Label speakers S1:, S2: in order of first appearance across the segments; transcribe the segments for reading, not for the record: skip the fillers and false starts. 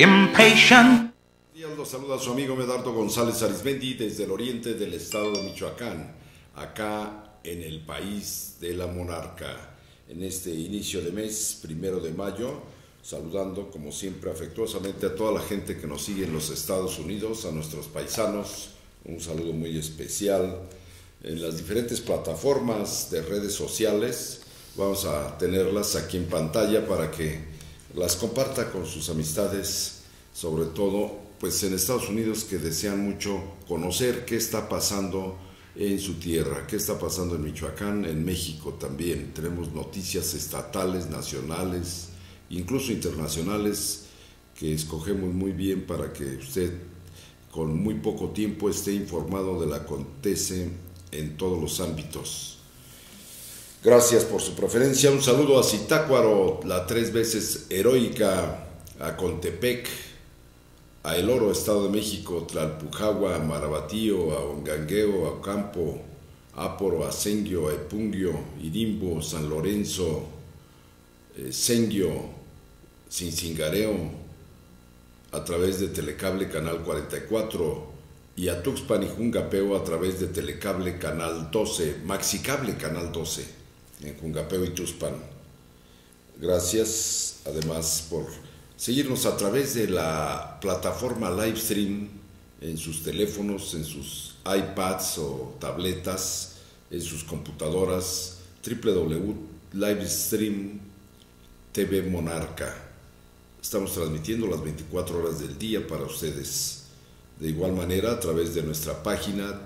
S1: impatient.
S2: Los saluda su amigo Medardo González Arizmendi desde el oriente del estado de Michoacán, acá en el país de la monarca. En este inicio de mes, 1 de mayo, saludando como siempre afectuosamente a toda la gente que nos sigue en los Estados Unidos, a nuestros paisanos, un saludo muy especial en las diferentes plataformas de redes sociales. Vamos a tenerlas aquí en pantalla para que las comparta con sus amistades, sobre todo pues en Estados Unidos, que desean mucho conocer qué está pasando en su tierra, qué está pasando en Michoacán, en México también. Tenemos noticias estatales, nacionales, incluso internacionales, que escogemos muy bien para que usted con muy poco tiempo esté informado de lo que acontece en todos los ámbitos. Gracias por su preferencia. Un saludo a Zitácuaro, la 3 veces heroica, a Contepec, a El Oro, Estado de México, Tlalpujagua, a Marabatío, a Ongangueo, a Ocampo, Áporo, a Senguio, a Epunguio, Irimbo, San Lorenzo, Senguio, Cincingareo, a través de Telecable Canal 44, y a Tuxpan y Jungapeo a través de Telecable Canal 12, Maxicable Canal 12, en Jungapeo y Tuxpan. Gracias, además, por seguirnos a través de la plataforma Livestream en sus teléfonos, en sus iPads o tabletas, en sus computadoras, www.livestream TV Monarca. Estamos transmitiendo las 24 horas del día para ustedes. De igual manera, a través de nuestra página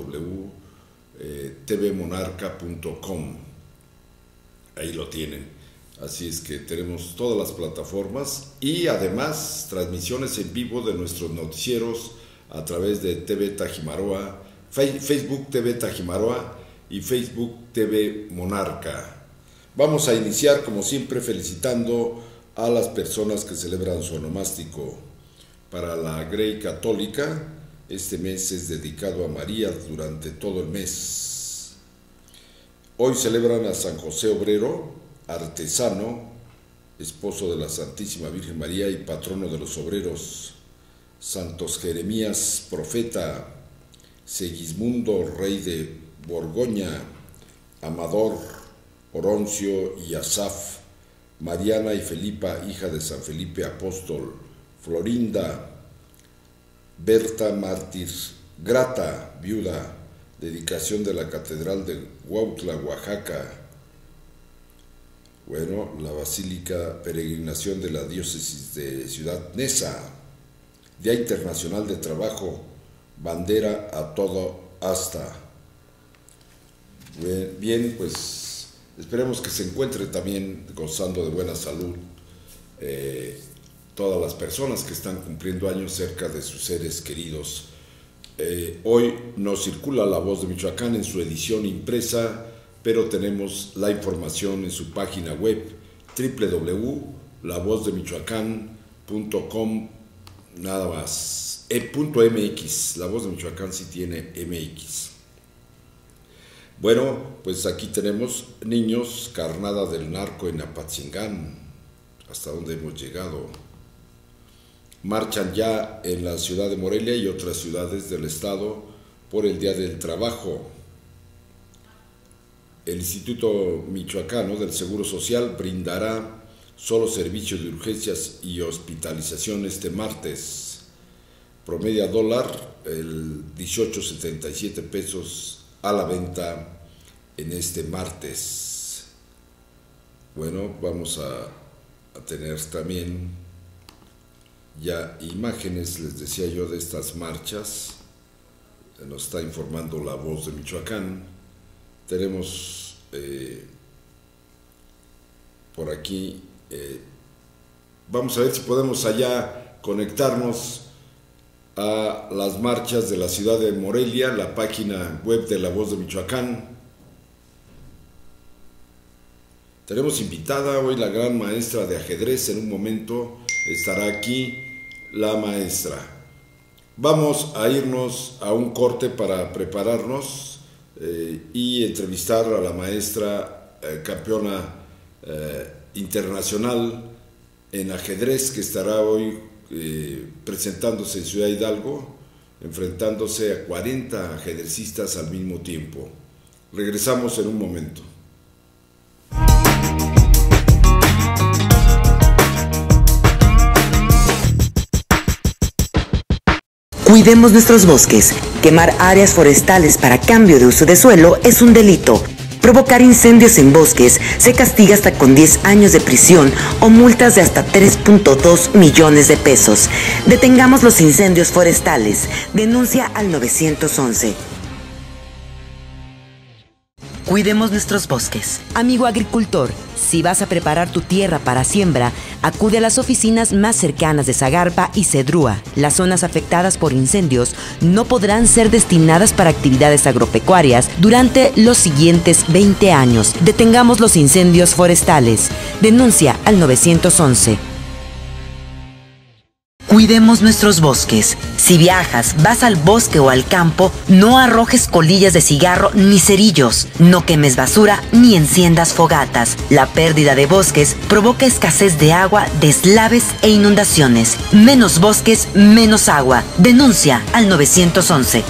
S2: www.tvmonarca.com. Ahí lo tienen. Así es que tenemos todas las plataformas y además transmisiones en vivo de nuestros noticieros a través de TV Tajimaroa, Facebook TV Tajimaroa y Facebook TV Monarca. Vamos a iniciar como siempre felicitando a las personas que celebran su onomástico. Para la Grey Católica, este mes es dedicado a María durante todo el mes. Hoy celebran a San José Obrero, artesano, esposo de la Santísima Virgen María y patrono de los obreros. Santos Jeremías, profeta; Segismundo, rey de Borgoña; Amador, Oroncio y Asaf; Mariana y Felipa, hija de San Felipe Apóstol; Florinda, Berta, mártir; Grata, viuda; dedicación de la Catedral de Huautla, Oaxaca. Bueno, la Basílica, peregrinación de la diócesis de Ciudad Neza. Día Internacional de Trabajo, bandera a todo asta. Bien, pues esperemos que se encuentre también gozando de buena salud todas las personas que están cumpliendo años cerca de sus seres queridos. Hoy nos circula La Voz de Michoacán en su edición impresa, pero tenemos la información en su página web www.lavozdemichoacán.com, nada más, .mx. La Voz de Michoacán sí tiene MX. Bueno, pues aquí tenemos niños, carnada del narco en Apatzingán, hasta donde hemos llegado. Marchan ya en la ciudad de Morelia y otras ciudades del estado por el Día del Trabajo. El Instituto Michoacano del Seguro Social brindará solo servicios de urgencias y hospitalización este martes. Promedia dólar, el 18.77 pesos a la venta en este martes. Bueno, vamos a tener también ya imágenes, les decía yo, de estas marchas. Nos está informando La Voz de Michoacán. Tenemos por aquí, vamos a ver si podemos allá conectarnos a las marchas de la ciudad de Morelia, la página web de La Voz de Michoacán. Tenemos invitada hoy la gran maestra de ajedrez. En un momento estará aquí la maestra. Vamos a irnos a un corte para prepararnos y entrevistar a la maestra campeona internacional en ajedrez, que estará hoy presentándose en Ciudad Hidalgo, enfrentándose a 40 ajedrecistas al mismo tiempo. Regresamos en un momento.
S1: Cuidemos nuestros bosques. Quemar áreas forestales para cambio de uso de suelo es un delito. Provocar incendios en bosques se castiga hasta con 10 años de prisión o multas de hasta 3.2 millones de pesos. Detengamos los incendios forestales. Denuncia al 911. Cuidemos nuestros bosques. Amigo agricultor, si vas a preparar tu tierra para siembra, acude a las oficinas más cercanas de Zagarpa y Cedrúa. Las zonas afectadas por incendios no podrán ser destinadas para actividades agropecuarias durante los siguientes 20 años. Detengamos los incendios forestales. Denuncia al 911. Cuidemos nuestros bosques. Si viajas, vas al bosque o al campo, no arrojes colillas de cigarro ni cerillos. No quemes basura ni enciendas fogatas. La pérdida de bosques provoca escasez de agua, deslaves e inundaciones. Menos bosques, menos agua. Denuncia al 911.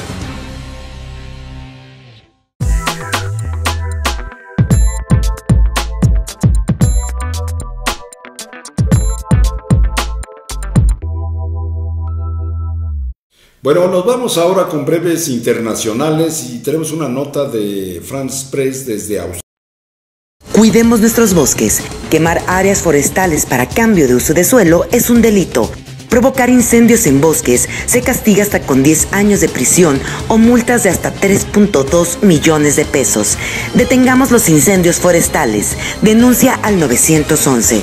S2: Bueno, nos vamos ahora con breves internacionales y tenemos una nota de France Press desde Australia.
S1: Cuidemos nuestros bosques. Quemar áreas forestales para cambio de uso de suelo es un delito. Provocar incendios en bosques se castiga hasta con 10 años de prisión o multas de hasta 3.2 millones de pesos. Detengamos los incendios forestales. Denuncia al 911.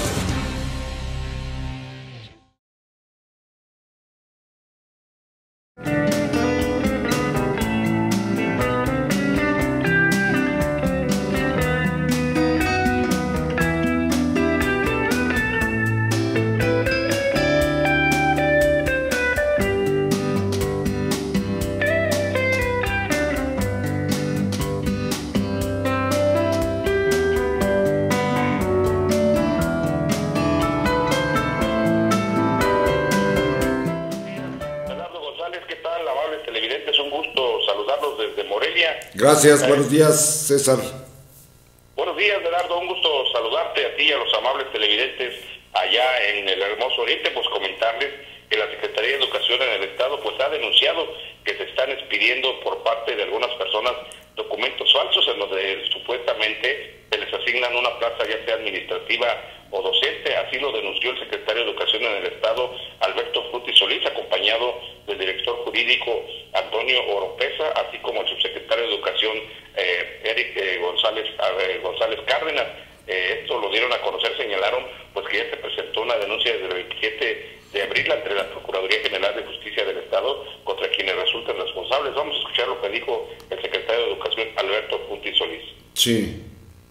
S2: Gracias, buenos días, César.
S3: Buenos días, Gerardo, un gusto saludarte a ti y a los amables televidentes allá en el hermoso oriente. Pues comentarles que la Secretaría de Educación en el Estado pues ha denunciado que se están expidiendo por parte de algunas personas documentos falsos en donde supuestamente se les asignan una plaza ya sea administrativa o docente. Así lo denunció el secretario de Educación en el Estado, Alberto Frutti Solís, acompañado del director jurídico Antonio Oropesa, así como el subsecretario de Educación Eric González Cárdenas. Esto lo dieron a conocer, señalaron pues que ya se presentó una denuncia desde el 27 de abril ante la Procuraduría General de Justicia del Estado contra quienes resulten responsables. Vamos a escuchar lo que dijo el secretario de Educación, Alberto Frutti Solís.
S2: Sí.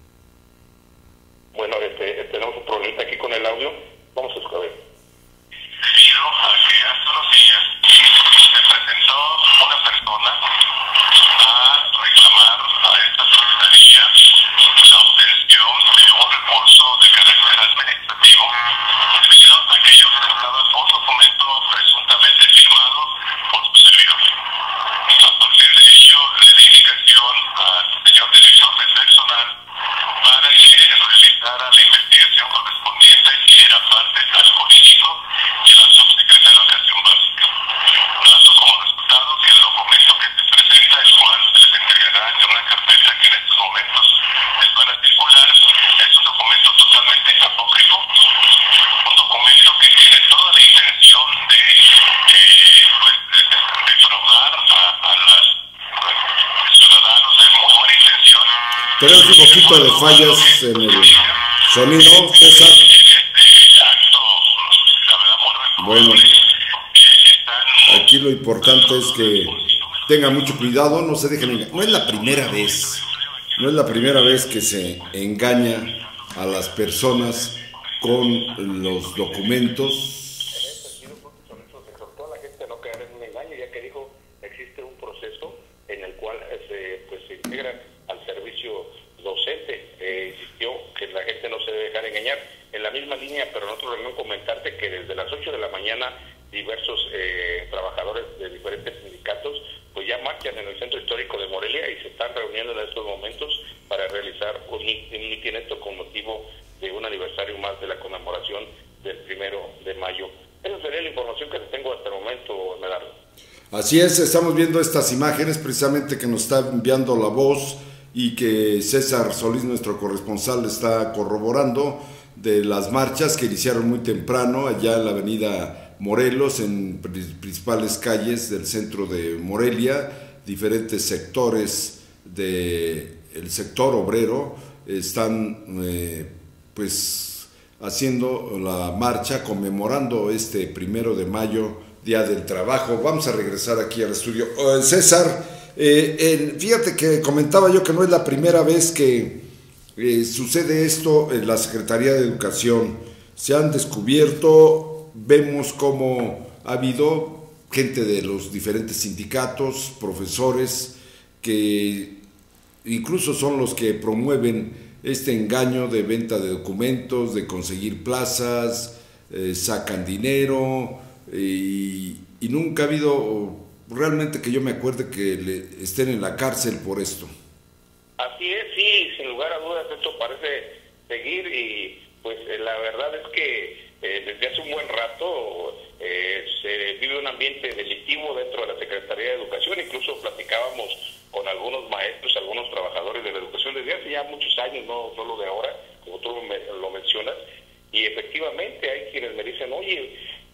S3: Bueno, tenemos un problemita aquí con el audio. Vamos a escuchar.
S4: Debido a que hace unos días se presentó una persona a reclamar a esta secretaría la obtención de un recurso de carácter administrativo debido a que ellos presentaban un documento presuntamente firmado por su servidor. A partir de ello, le di indicación al señor director de personal para que realizara la investigación correspondiente, que era parte al jurídico y a la subsecretaria de Educación Básica, dando como resultado que el documento que se presenta, el cual se les entregará en una carpeta que en estos momentos es para circular, es un documento totalmente apócrifo, un documento que tiene toda la intención de defraudar a los ciudadanos de muy buena intención.
S2: Tenemos un poquito de fallas en el sonido, César. Bueno, aquí lo importante es que tengan mucho cuidado, no se dejen engañar. No es la primera vez que se engaña a las personas con los documentos.
S3: Se exhortó a la gente a no caer en un engaño, ya que dijo existe un proceso en el cual se integran al servicio docente. Insistió que la gente no se debe dejar engañar. En la misma línea, pero nuestra reunión comentarte que desde las 8 de la mañana diversos trabajadores de diferentes sindicatos pues ya marchan en el centro histórico de Morelia y se están reuniendo en estos momentos para realizar un mitin con motivo de un aniversario más de la conmemoración del 1 de mayo. Esa sería la información que tengo hasta el momento, Medardo.
S2: Así es, estamos viendo estas imágenes precisamente que nos está enviando La Voz y que César Solís, nuestro corresponsal, está corroborando de las marchas que iniciaron muy temprano allá en la avenida Morelos, en principales calles del centro de Morelia. Diferentes sectores del sector obrero están pues haciendo la marcha conmemorando este 1 de mayo, Día del Trabajo. Vamos a regresar aquí al estudio. César, fíjate que comentaba yo que no es la primera vez que sucede esto en la Secretaría de Educación. Se han descubierto, vemos cómo ha habido gente de los diferentes sindicatos, profesores, que incluso son los que promueven este engaño de venta de documentos, de conseguir plazas, sacan dinero, y nunca ha habido realmente que yo me acuerde que estén en la cárcel por esto.
S3: Así es, sí, sin lugar a dudas esto parece seguir y pues la verdad es que desde hace un buen rato se vive un ambiente delictivo dentro de la Secretaría de Educación. Incluso platicábamos con algunos maestros, algunos trabajadores de la educación desde hace ya muchos años, no solo de ahora, como tú lo mencionas, y efectivamente hay quienes me dicen, oye,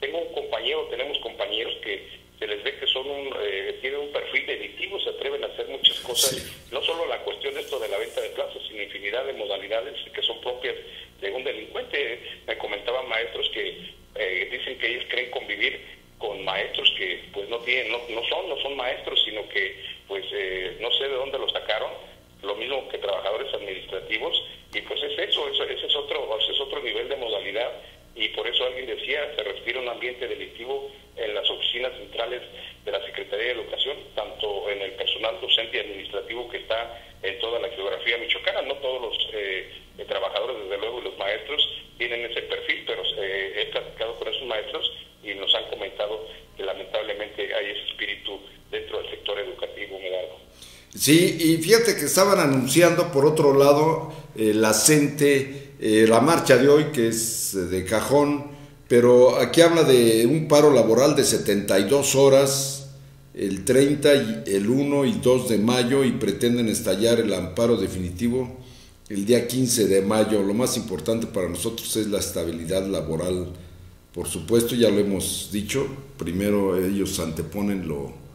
S3: tenemos compañeros que se les ve que son tienen un perfil delictivo, se atreven a hacer muchas cosas, sí. No solo la cuestión de esto de la venta de plazas, sino infinidad de modalidades que son propias de un delincuente. Me comentaban maestros que dicen que ellos creen convivir con maestros que pues no son maestros, sino que pues no sé de dónde los sacaron, lo mismo que trabajadores administrativos, y pues ese es otro nivel de modalidad. Y por eso alguien decía, se respira un ambiente delictivo en las oficinas centrales de la Secretaría de Educación, tanto en el personal docente y administrativo que está en toda la geografía michoacana. No todos los trabajadores, desde luego, y los maestros tienen ese perfil, pero he platicado con esos maestros y nos han comentado que lamentablemente hay ese espíritu dentro del sector educativo, Medardo.
S2: Sí, y fíjate que estaban anunciando, por otro lado, la CENTE, la marcha de hoy, que es de cajón, pero aquí habla de un paro laboral de 72 horas, el 30, el 1 y 2 de mayo, y pretenden estallar el amparo definitivo el día 15 de mayo. Lo más importante para nosotros es la estabilidad laboral, por supuesto, ya lo hemos dicho, primero ellos anteponen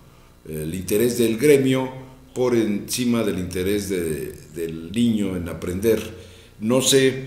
S2: el interés del gremio por encima del interés del niño en aprender. No sé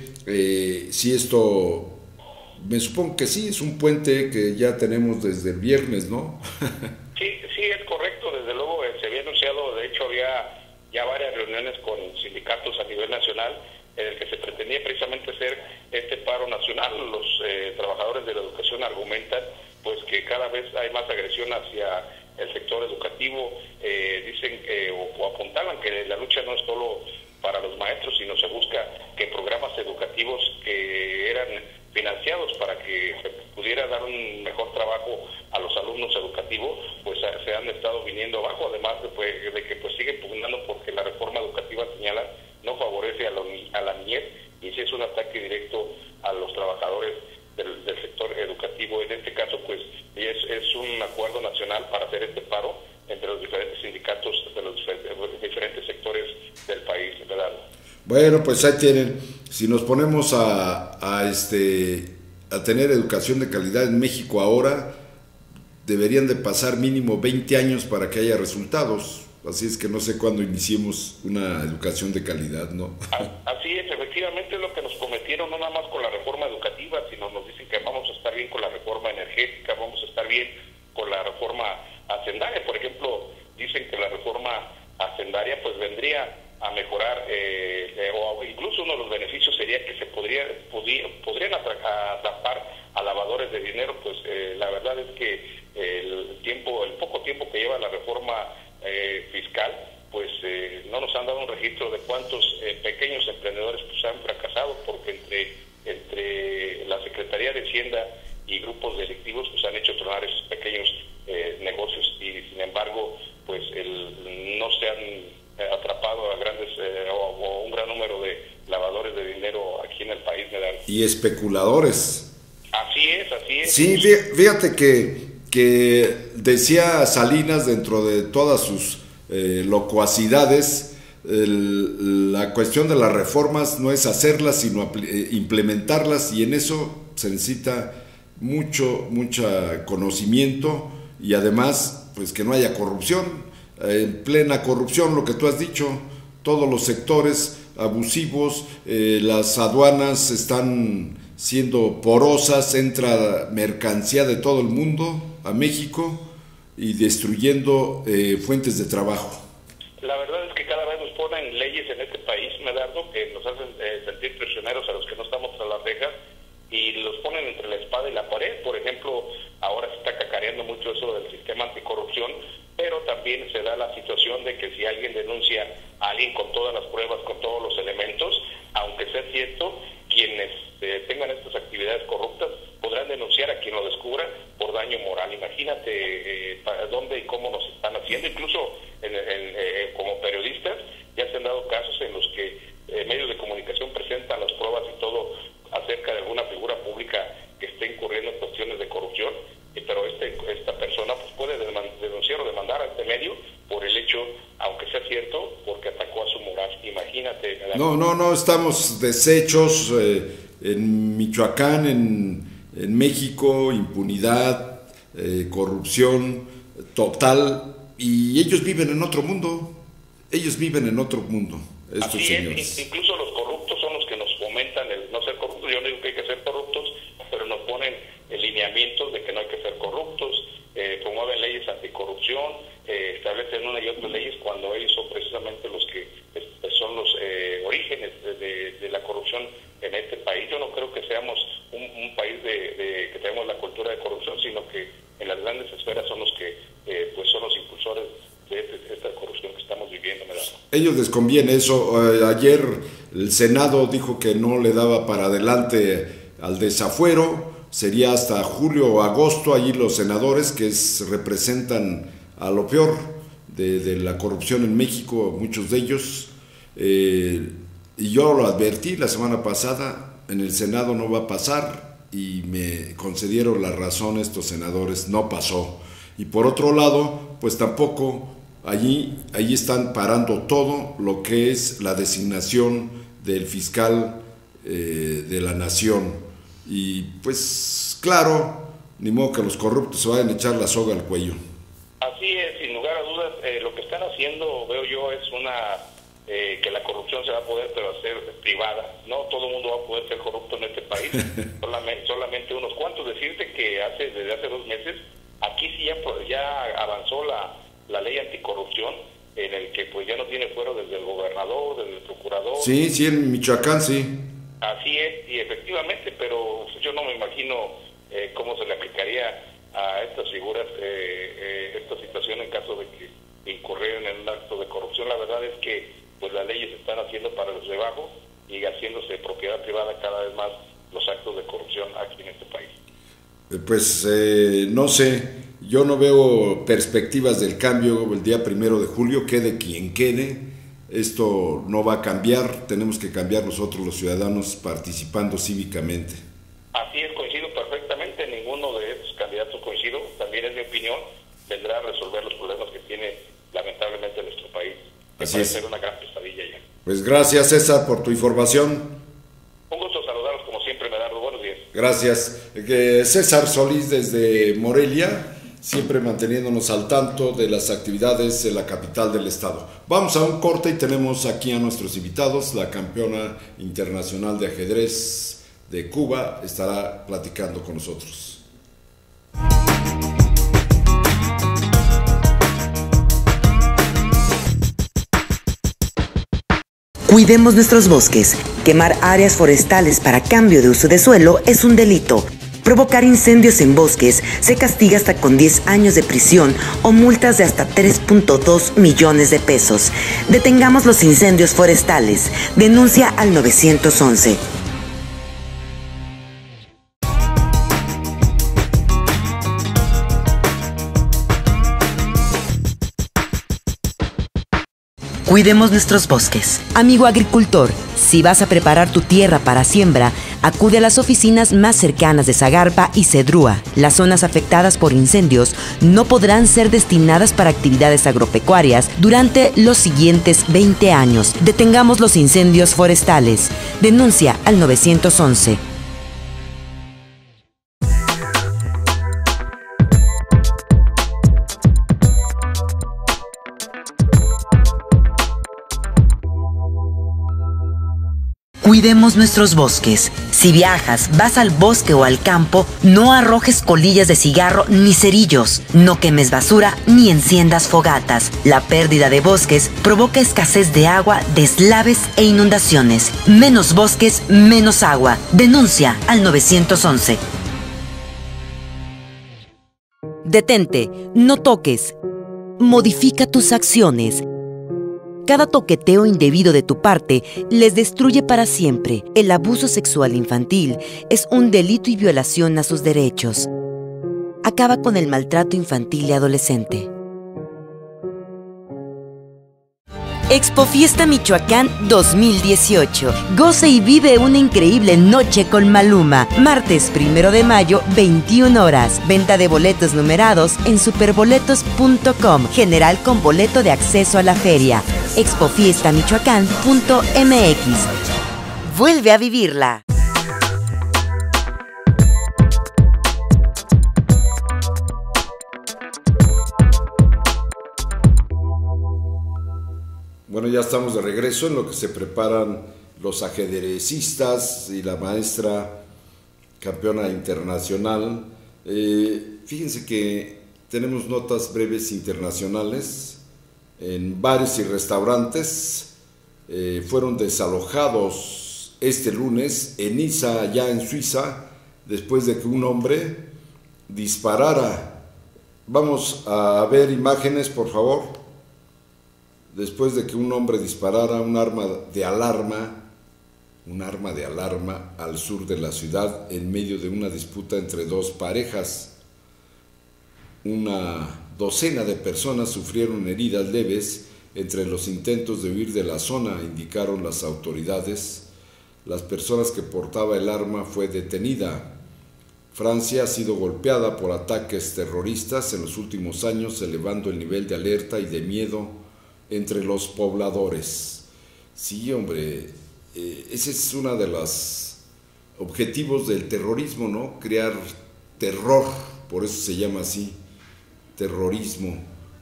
S2: si esto, me supongo que sí, es un puente que ya tenemos desde el viernes, ¿no?
S3: Sí, es correcto, desde luego se había anunciado, de hecho había ya varias reuniones con sindicatos a nivel nacional en el que se pretendía precisamente hacer este paro nacional. Los trabajadores de la educación argumentan pues que cada vez hay más agresión hacia el sector educativo, dicen o apuntaban que la lucha no es solo para los maestros, sino se busca que programas educativos que eran financiados para que se pudiera dar un mejor trabajo a los alumnos educativos, pues se han estado viniendo abajo, además de que pues siguen pugnando porque la reforma educativa, señala, no favorece a la niñez, y si es un ataque directo a los trabajadores del sector educativo. En este caso pues es un acuerdo nacional para hacer este paro entre los diferentes sindicatos de los diferentes sectores del país, ¿verdad?
S2: Bueno, pues ahí tienen. Si nos ponemos a tener educación de calidad en México ahora, deberían de pasar mínimo 20 años para que haya resultados. Así es que no sé cuándo iniciemos una educación de calidad, ¿no?
S3: Así es, efectivamente es lo que nos prometieron, no nada más con la reforma educativa, sino nos dicen que vamos a estar bien con la reforma energética, vamos a estar bien con la reforma hacendaria. Por ejemplo, dicen que la reforma hacendaria pues vendría a mejorar, o incluso uno de los beneficios sería que se podrían atrapar a lavadores de dinero. Pues la verdad es que el poco tiempo que lleva la reforma fiscal, pues no nos han dado un registro de cuántos pequeños emprendedores pues han fracasado, porque entre entre la Secretaría de Hacienda y grupos delictivos, pues han hecho tronar esos pequeños negocios, y sin embargo pues no se han atrapado a grandes o un gran número de lavadores de dinero aquí en el país, ¿verdad?
S2: Y especuladores.
S3: Así es.
S2: Sí, fíjate que decía Salinas, dentro de todas sus locuacidades, la cuestión de las reformas no es hacerlas, sino implementarlas, y en eso se necesita mucho conocimiento, y además pues que no haya corrupción, en plena corrupción, lo que tú has dicho, todos los sectores abusivos, las aduanas están siendo porosas, entra mercancía de todo el mundo a México y destruyendo fuentes de trabajo.
S3: La verdad es que cada vez nos ponen leyes en este país, Medardo, que nos hacen sentir prisioneros a los que no estamos tras las rejas, y los ponen entre la espada y la pared. Por ejemplo, ahora se está cacareando mucho eso del sistema anticorrupción, pero también se da la situación de que si alguien denuncia a alguien con todas las pruebas, con todos los elementos, aunque sea cierto, quienes tengan estas actividades corruptas podrán denunciar a quien lo descubra por daño moral. Imagínate para dónde y cómo nos están haciendo. Incluso como periodistas ya se han dado casos en los que medios de comunicación presentan las pruebas y todo acerca de alguna figura pública que esté incurriendo en cuestiones de corrupción, pero esta persona pues puede denunciar o demandar a este medio por el hecho, aunque sea cierto, porque atacó a su moral. Imagínate.
S2: No, estamos deshechos en Michoacán, en México, impunidad, corrupción total, y ellos viven en otro mundo, estos
S3: Así
S2: señores.
S3: Incluso los corruptos son los que nos fomentan el no ser corruptos. Yo no digo que hay que ser corruptos, pero nos ponen lineamientos de que no hay que ser corruptos, promueven leyes anticorrupción, establecen una y otras leyes cuando ellos son precisamente los que son los orígenes de la corrupción en este país. Yo no creo que seamos un país que tenemos la cultura de corrupción, sino que en las grandes esferas son los que pues son los impulsores de esta corrupción que estamos viviendo, ¿verdad?
S2: Ellos les conviene eso. Ayer el Senado dijo que no le daba para adelante al desafuero, sería hasta julio o agosto. Allí los senadores que representan a lo peor de la corrupción en México, muchos de ellos, y yo lo advertí la semana pasada, en el Senado no va a pasar, y me concedieron la razón estos senadores, no pasó. Y por otro lado, pues tampoco allí están parando todo lo que es la designación del fiscal de la nación. Y pues claro, ni modo que los corruptos se vayan a echar la soga al cuello.
S3: Así es, sin lugar a dudas, lo que están haciendo, veo yo, es que la corrupción se va a poder hacer privada. No todo el mundo va a poder ser corrupto en este país, solamente unos cuantos. Decirte que desde hace 2 meses, aquí sí ya avanzó la ley anticorrupción, en el que pues ya no tiene fuero desde el gobernador, desde el procurador.
S2: Sí, en Michoacán sí.
S3: Así es, y efectivamente, pero yo no me imagino cómo se le aplicaría a estas figuras esta situación en caso de que incurrieran en un acto de corrupción. La verdad es que pues las leyes se están haciendo para los de abajo y haciéndose propiedad privada cada vez más los actos de corrupción aquí en este país.
S2: Pues no sé, yo no veo perspectivas del cambio el día 1 de julio, quede quien quede. Esto no va a cambiar, tenemos que cambiar nosotros los ciudadanos participando cívicamente.
S3: Así es, coincido perfectamente, ninguno de estos candidatos coincido, también es mi opinión, vendrá a resolver los problemas que tiene lamentablemente nuestro país, que
S2: Así
S3: puede
S2: es.
S3: ser una gran pesadilla ya.
S2: Pues gracias, César, por tu información.
S3: Un gusto saludarlos como siempre, Medardo, buenos días.
S2: Gracias. César Solís desde Morelia, siempre manteniéndonos al tanto de las actividades en la capital del estado. Vamos a un corte y tenemos aquí a nuestros invitados. La campeona internacional de ajedrez de Cuba estará platicando con nosotros.
S1: Cuidemos nuestros bosques. Quemar áreas forestales para cambio de uso de suelo es un delito. Provocar incendios en bosques se castiga hasta con 10 años de prisión o multas de hasta 3.2 millones de pesos. Detengamos los incendios forestales. Denuncia al 911. Cuidemos nuestros bosques. Amigo agricultor, si vas a preparar tu tierra para siembra, acude a las oficinas más cercanas de Zagarpa y Cedrúa. Las zonas afectadas por incendios no podrán ser destinadas para actividades agropecuarias durante los siguientes 20 años. Detengamos los incendios forestales. Denuncia al 911. Cuidemos nuestros bosques. Si viajas, vas al bosque o al campo, no arrojes colillas de cigarro ni cerillos. No quemes basura ni enciendas fogatas. La pérdida de bosques provoca escasez de agua, deslaves e inundaciones. Menos bosques, menos agua. Denuncia al 911. Detente, no toques. Modifica tus acciones. Cada toqueteo indebido de tu parte les destruye para siempre. El abuso sexual infantil es un delito y violación a sus derechos. Acaba con el maltrato infantil y adolescente. Expo Fiesta Michoacán 2018. Goce y vive una increíble noche con Maluma. Martes 1 de mayo, 21 horas. Venta de boletos numerados en superboletos.com. General con boleto de acceso a la feria. expofiestamichoacán.mx. Vuelve a vivirla.
S2: Bueno, ya estamos de regreso en lo que se preparan los ajedrecistas y la maestra campeona internacional. Fíjense que tenemos notas breves internacionales. En bares y restaurantes fueron desalojados este lunes en Niza, allá en Suiza, después de que un hombre disparara. Vamos a ver imágenes, por favor. Después de que un hombre disparara un arma de alarma al sur de la ciudad en medio de una disputa entre dos parejas. Una docena de personas sufrieron heridas leves entre los intentos de huir de la zona, indicaron las autoridades. Las personas que portaba el arma fue detenida. Francia ha sido golpeada por ataques terroristas en los últimos años, elevando el nivel de alerta y de miedo entre los pobladores. Sí, hombre, ese es uno de los objetivos del terrorismo, ¿no? Crear terror, por eso se llama así, terrorismo.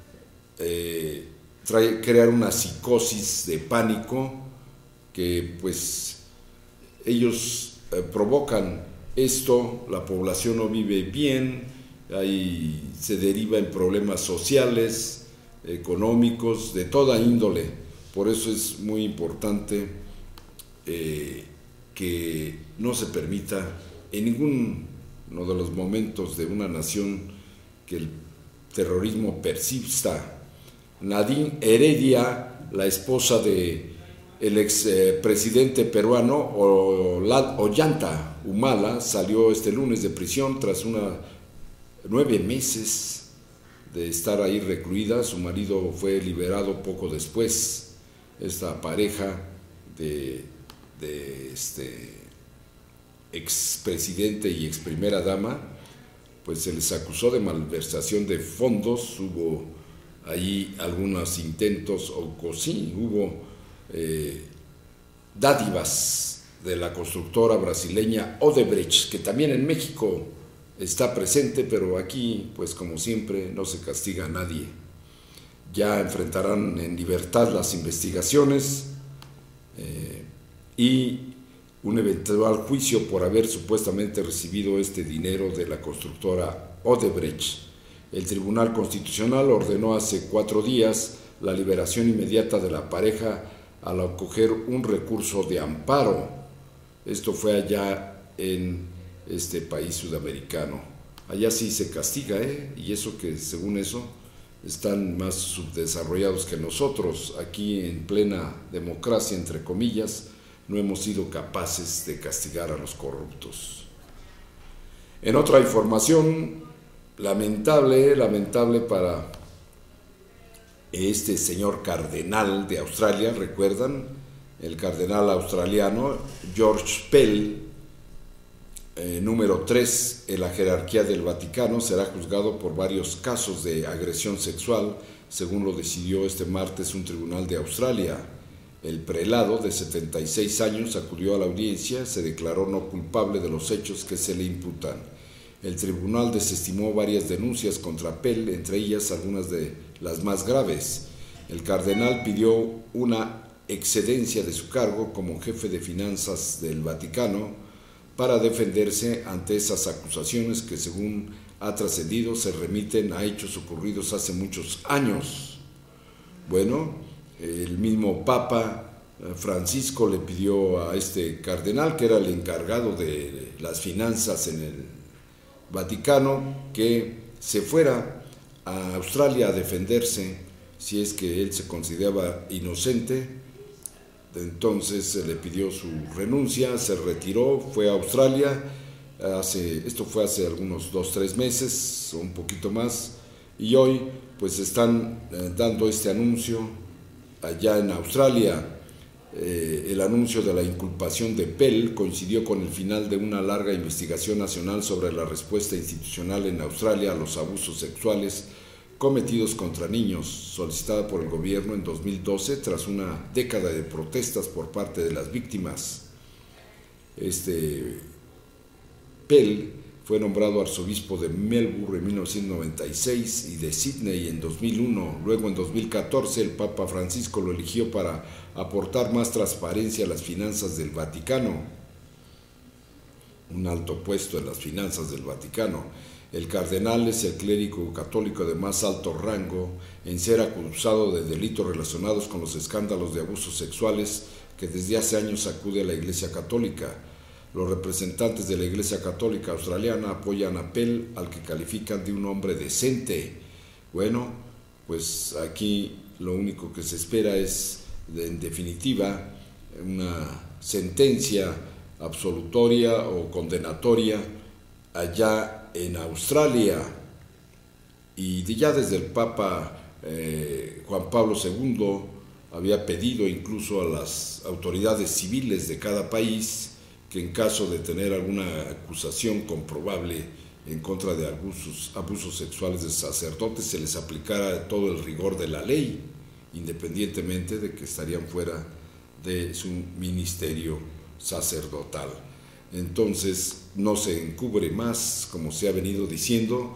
S2: Crear una psicosis de pánico que pues ellos provocan esto, la población no vive bien, ahí se deriva en problemas sociales, económicos, de toda índole. Por eso es muy importante que no se permita en ninguno de los momentos de una nación que el terrorismo persista. Nadine Heredia, la esposa de el expresidente peruano Ollanta Humala, salió este lunes de prisión tras 9 meses de estar ahí recluida. Su marido fue liberado poco después. Esta pareja de este expresidente y ex primera dama, pues se les acusó de malversación de fondos. Hubo ahí algunos intentos, o sí, hubo dádivas de la constructora brasileña Odebrecht, que también en México está presente, pero aquí, pues como siempre, no se castiga a nadie. Ya enfrentarán en libertad las investigaciones y un eventual juicio por haber supuestamente recibido este dinero de la constructora Odebrecht. El Tribunal Constitucional ordenó hace 4 días la liberación inmediata de la pareja al acoger un recurso de amparo. Esto fue allá en este país sudamericano. Allá sí se castiga, y eso que según eso están más subdesarrollados que nosotros. Aquí en plena democracia, entre comillas, no hemos sido capaces de castigar a los corruptos. En otra información lamentable para este señor cardenal de Australia, ¿recuerdan? El cardenal australiano George Pell, número 3 en la jerarquía del Vaticano, será juzgado por varios casos de agresión sexual, según lo decidió este martes un tribunal de Australia. El prelado, de 76 años, acudió a la audiencia, se declaró no culpable de los hechos que se le imputan. El tribunal desestimó varias denuncias contra Pell, entre ellas algunas de las más graves. El cardenal pidió una excedencia de su cargo como jefe de finanzas del Vaticano para defenderse ante esas acusaciones que, según ha trascendido, se remiten a hechos ocurridos hace muchos años. Bueno, el mismo Papa Francisco le pidió a este cardenal, que era el encargado de las finanzas en el Vaticano, que se fuera a Australia a defenderse si es que él se consideraba inocente. Entonces se le pidió su renuncia, se retiró, fue a Australia, esto fue hace algunos 2-3 meses o un poquito más, y hoy pues están dando este anuncio allá en Australia. El anuncio de la inculpación de Pell coincidió con el final de una larga investigación nacional sobre la respuesta institucional en Australia a los abusos sexuales cometidos contra niños, solicitada por el gobierno en 2012 tras una década de protestas por parte de las víctimas. Pell fue nombrado arzobispo de Melbourne en 1996 y de Sydney en 2001. Luego, en 2014, el Papa Francisco lo eligió para aportar más transparencia a las finanzas del Vaticano. Un alto puesto en las finanzas del Vaticano. El cardenal es el clérigo católico de más alto rango en ser acusado de delitos relacionados con los escándalos de abusos sexuales que desde hace años sacude a la Iglesia Católica. Los representantes de la Iglesia Católica australiana apoyan a Pell, al que califican de un hombre decente. Bueno, pues aquí lo único que se espera es, en definitiva, una sentencia absolutoria o condenatoria allá en Australia. Y ya desde el Papa Juan Pablo II había pedido incluso a las autoridades civiles de cada país que en caso de tener alguna acusación comprobable en contra de abusos sexuales de sacerdotes se les aplicara todo el rigor de la ley, independientemente de que estarían fuera de su ministerio sacerdotal. Entonces no se encubre más, como se ha venido diciendo,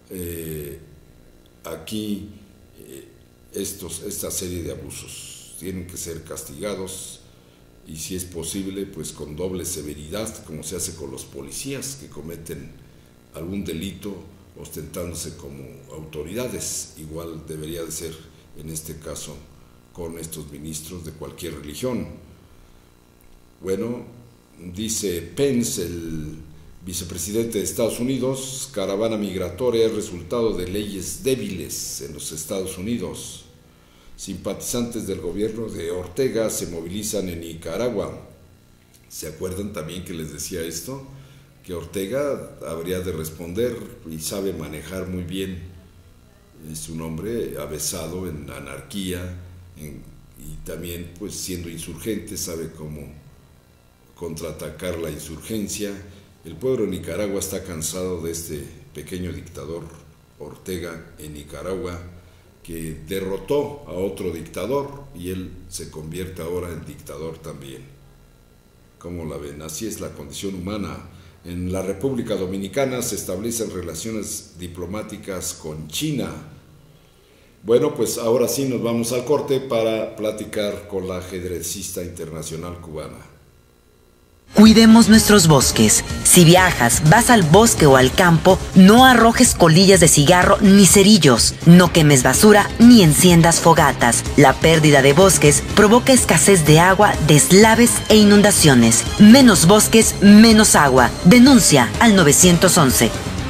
S2: aquí esta serie de abusos tienen que ser castigados, y si es posible, pues con doble severidad, como se hace con los policías que cometen algún delito ostentándose como autoridades. Igual debería de ser en este caso con estos ministros de cualquier religión. Bueno, dice Pence, el vicepresidente de Estados Unidos, caravana migratoria es resultado de leyes débiles en los Estados Unidos. Simpatizantes del gobierno de Ortega se movilizan en Nicaragua. ¿Se acuerdan también que les decía esto? Que Ortega habría de responder y sabe manejar muy bien. Es un hombre avesado en anarquía y también, pues, siendo insurgente, sabe cómo contraatacar la insurgencia. El pueblo de Nicaragua está cansado de este pequeño dictador Ortega en Nicaragua, que derrotó a otro dictador y él se convierte ahora en dictador también. ¿Cómo la ven? Así es la condición humana. En la República Dominicana se establecen relaciones diplomáticas con China. Bueno, pues ahora sí nos vamos al corte para platicar con la ajedrecista internacional cubana.
S1: Cuidemos nuestros bosques. Si viajas, vas al bosque o al campo, no arrojes colillas de cigarro ni cerillos. No quemes basura ni enciendas fogatas. La pérdida de bosques provoca escasez de agua, deslaves e inundaciones. Menos bosques, menos agua. Denuncia al 911.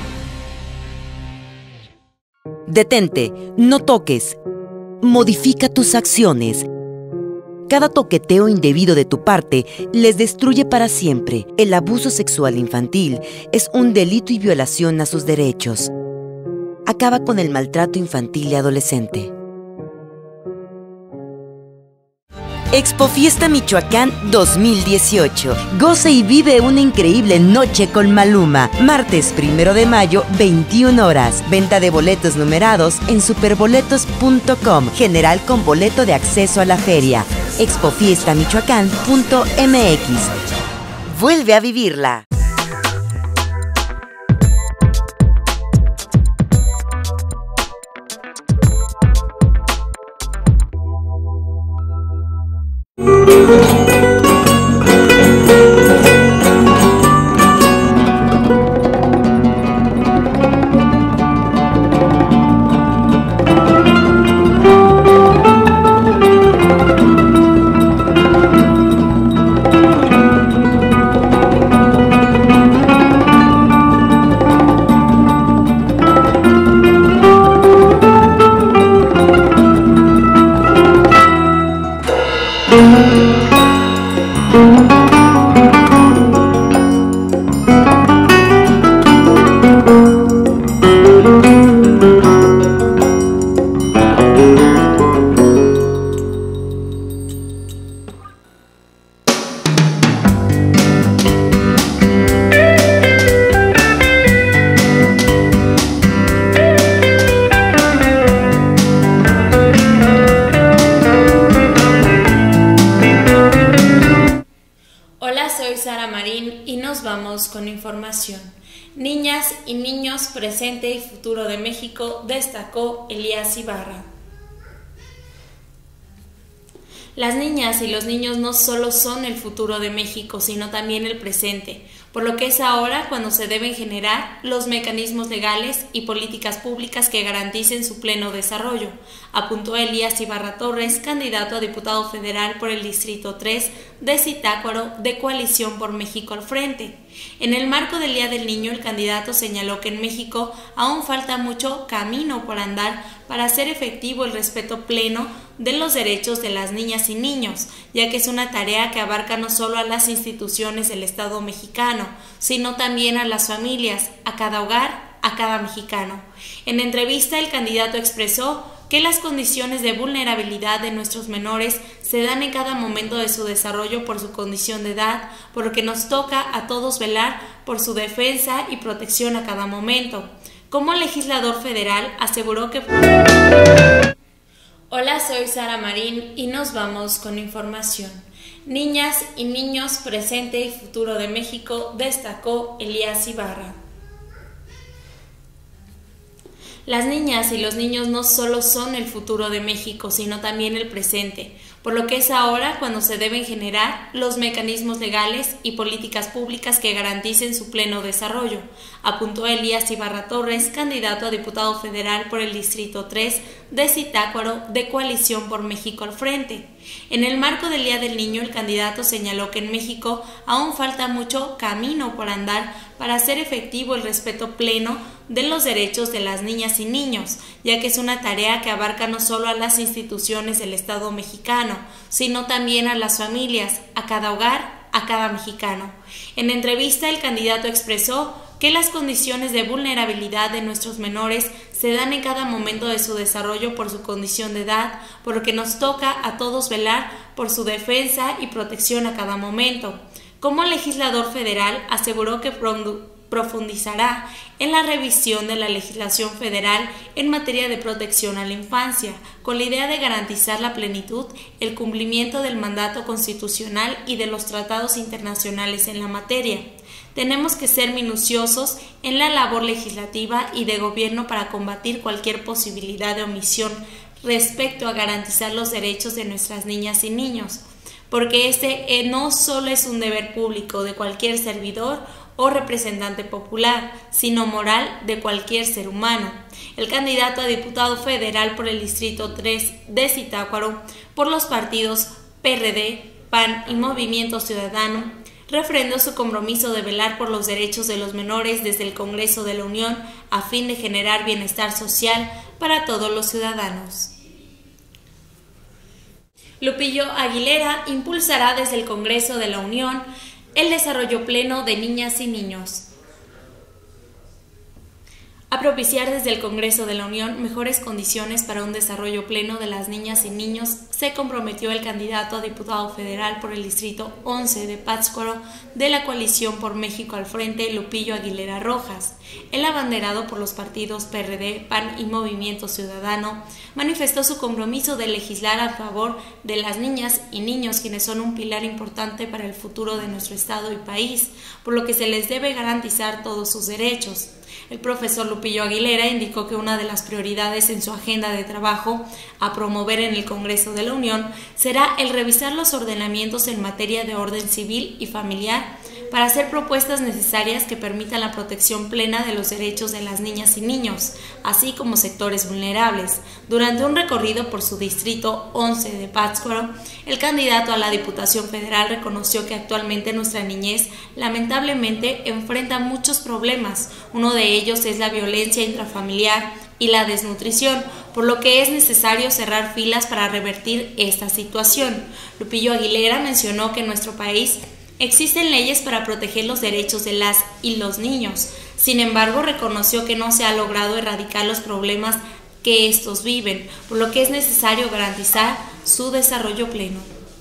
S1: Detente, no toques. Modifica tus acciones. Cada toqueteo indebido de tu parte les destruye para siempre. El abuso sexual infantil es un delito y violación a sus derechos. Acaba con el maltrato infantil y adolescente. Expo Fiesta Michoacán 2018. Goce y vive una increíble noche con Maluma. Martes 1 de mayo, 21 horas. Venta de boletos numerados en superboletos.com. General con boleto de acceso a la feria. expofiestamichoacán.mx. Vuelve a vivirla.
S5: Con información. Niñas y niños, presente y futuro de México, destacó Elías Ibarra. Las niñas y los niños no solo son el futuro de México, sino también el presente, por lo que es ahora cuando se deben generar los mecanismos legales y políticas públicas que garanticen su pleno desarrollo, apuntó Elías Ibarra Torres, candidato a diputado federal por el Distrito 3 de Zitácuaro de Coalición por México al Frente. En el marco del Día del Niño, el candidato señaló que en México aún falta mucho camino por andar para hacer efectivo el respeto pleno de los derechos de las niñas y niños, ya que es una tarea que abarca no solo a las instituciones del Estado mexicano, sino también a las familias, a cada hogar, a cada mexicano. En entrevista, el candidato expresó que las condiciones de vulnerabilidad de nuestros menores se dan en cada momento de su desarrollo por su condición de edad, por lo que nos toca a todos velar por su defensa y protección a cada momento. Como legislador federal, aseguró que... Hola, soy Sara Marín y nos vamos con información. Niñas y niños, presente y futuro de México, destacó Elías Ibarra. Las niñas y los niños no solo son el futuro de México, sino también el presente, por lo que es ahora cuando se deben generar los mecanismos legales y políticas públicas que garanticen su pleno desarrollo, apuntó Elías Ibarra Torres, candidato a diputado federal por el Distrito 3 de Zitácuaro de Coalición por México al Frente. En el marco del Día del Niño, el candidato señaló que en México aún falta mucho camino por andar para hacer efectivo el respeto pleno de los derechos de las niñas y niños, ya que es una tarea que abarca no solo a las instituciones del Estado mexicano, sino también a las familias, a cada hogar, a cada mexicano. En entrevista, el candidato expresó que las condiciones de vulnerabilidad de nuestros menores se dan en cada momento de su desarrollo por su condición de edad, por lo que nos toca a todos velar por su defensa y protección a cada momento. Como legislador federal, aseguró que profundizará en la revisión de la legislación federal en materia de protección a la infancia, con la idea de garantizar la plenitud, el cumplimiento del mandato constitucional y de los tratados internacionales en la materia. Tenemos que ser minuciosos en la labor legislativa y de gobierno para combatir cualquier posibilidad de omisión respecto a garantizar los derechos de nuestras niñas y niños, porque este no solo es un deber público de cualquier servidor o representante popular, sino moral de cualquier ser humano. El candidato a diputado federal por el Distrito 3 de Zitácuaro, por los partidos PRD, PAN y Movimiento Ciudadano, refrendó su compromiso de velar por los derechos de los menores desde el Congreso de la Unión a fin de generar bienestar social para todos los ciudadanos. Lupillo Aguilera impulsará desde el Congreso de la Unión el desarrollo pleno de niñas y niños. A propiciar desde el Congreso de la Unión mejores condiciones para un desarrollo pleno de las niñas y niños se comprometió el candidato a diputado federal por el Distrito 11 de Pátzcuaro de la Coalición por México al Frente, Lupillo Aguilera Rojas. El abanderado por los partidos PRD, PAN y Movimiento Ciudadano manifestó su compromiso de legislar a favor de las niñas y niños, quienes son un pilar importante para el futuro de nuestro estado y país, por lo que se les debe garantizar todos sus derechos. El profesor Lupillo Aguilera indicó que una de las prioridades en su agenda de trabajo a promover en el Congreso de la Unión será el revisar los ordenamientos en materia de orden civil y familiar para hacer propuestas necesarias que permitan la protección plena de los derechos de las niñas y niños, así como sectores vulnerables. Durante un recorrido por su distrito 11 de Pátzcuaro, el candidato a la Diputación Federal reconoció que actualmente nuestra niñez lamentablemente enfrenta muchos problemas. Uno de ellos es la violencia intrafamiliar y la desnutrición, por lo que es necesario cerrar filas para revertir esta situación. Lupillo Aguilera mencionó que en nuestro país existen leyes para proteger los derechos de las y los niños. Sin embargo, reconoció que no se ha logrado erradicar los problemas que estos viven, por lo que es necesario garantizar su desarrollo pleno.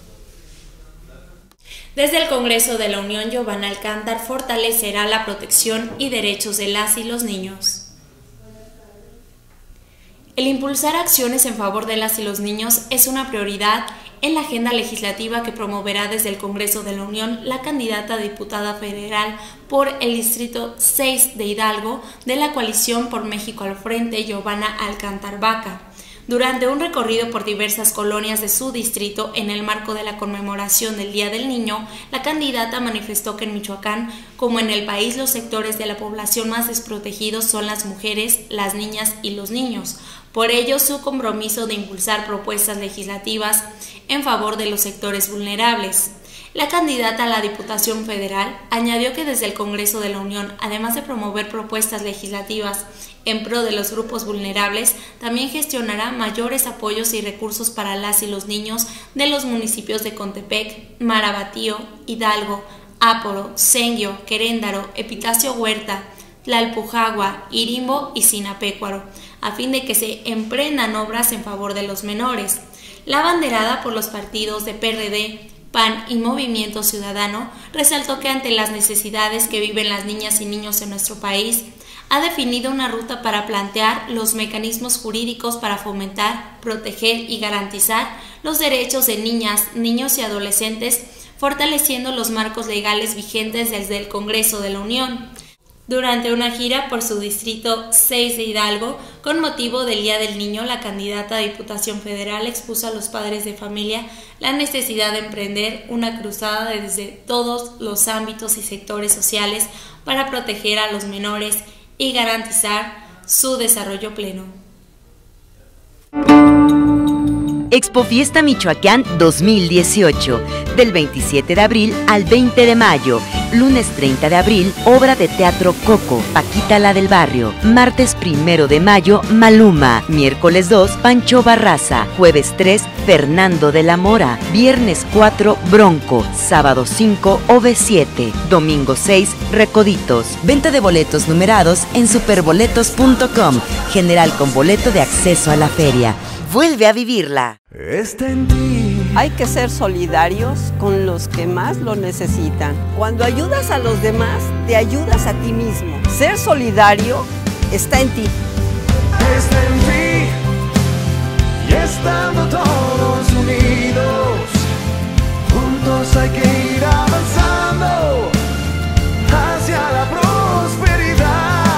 S5: Desde el Congreso de la Unión, Giovanna Alcántar fortalecerá la protección y derechos de las y los niños. El impulsar acciones en favor de las y los niños es una prioridad en la agenda legislativa que promoverá desde el Congreso de la Unión la candidata a diputada federal por el Distrito 6 de Hidalgo de la Coalición por México al Frente, Giovanna Alcántar Vaca. Durante un recorrido por diversas colonias de su distrito en el marco de la conmemoración del Día del Niño, la candidata manifestó que en Michoacán, como en el país, los sectores de la población más desprotegidos son las mujeres, las niñas y los niños. Por ello, su compromiso de impulsar propuestas legislativas en favor de los sectores vulnerables. La candidata a la Diputación Federal añadió que desde el Congreso de la Unión, además de promover propuestas legislativas en pro de los grupos vulnerables, también gestionará mayores apoyos y recursos para las y los niños de los municipios de Contepec, Marabatío, Hidalgo, Áporo, Senguio, Queréndaro, Epitacio Huerta, Tlalpujagua, Irimbo y Sinapecuaro, a fin de que se emprendan obras en favor de los menores. La abanderada por los partidos de PRD, PAN y Movimiento Ciudadano resaltó que ante las necesidades que viven las niñas y niños en nuestro país, ha definido una ruta para plantear los mecanismos jurídicos para fomentar, proteger y garantizar los derechos de niñas, niños y adolescentes, fortaleciendo los marcos legales vigentes desde el Congreso de la Unión. Durante una gira por su distrito 6 de Hidalgo, con motivo del Día del Niño, la candidata a Diputación Federal expuso a los padres de familia la necesidad de emprender una cruzada desde todos los ámbitos y sectores sociales para proteger a los menores y garantizar su desarrollo pleno.
S1: Expo Fiesta Michoacán 2018, del 27 de abril al 20 de mayo. Lunes 30 de abril, obra de teatro Coco, Paquita la del Barrio. Martes 1 de mayo, Maluma. Miércoles 2, Pancho Barraza. Jueves 3, Fernando de la Mora. Viernes 4, Bronco. Sábado 5, OV7. Domingo 6, Recoditos. Venta de boletos numerados en superboletos.com. General con boleto de acceso a la feria. Vuelve a vivirla.
S6: Está en ti.
S7: Hay que ser solidarios con los que más lo necesitan. Cuando ayudas a los demás, te ayudas a ti mismo. Ser solidario está en ti.
S6: Está en ti. Y estando todos unidos, juntos hay que ir avanzando hacia la prosperidad.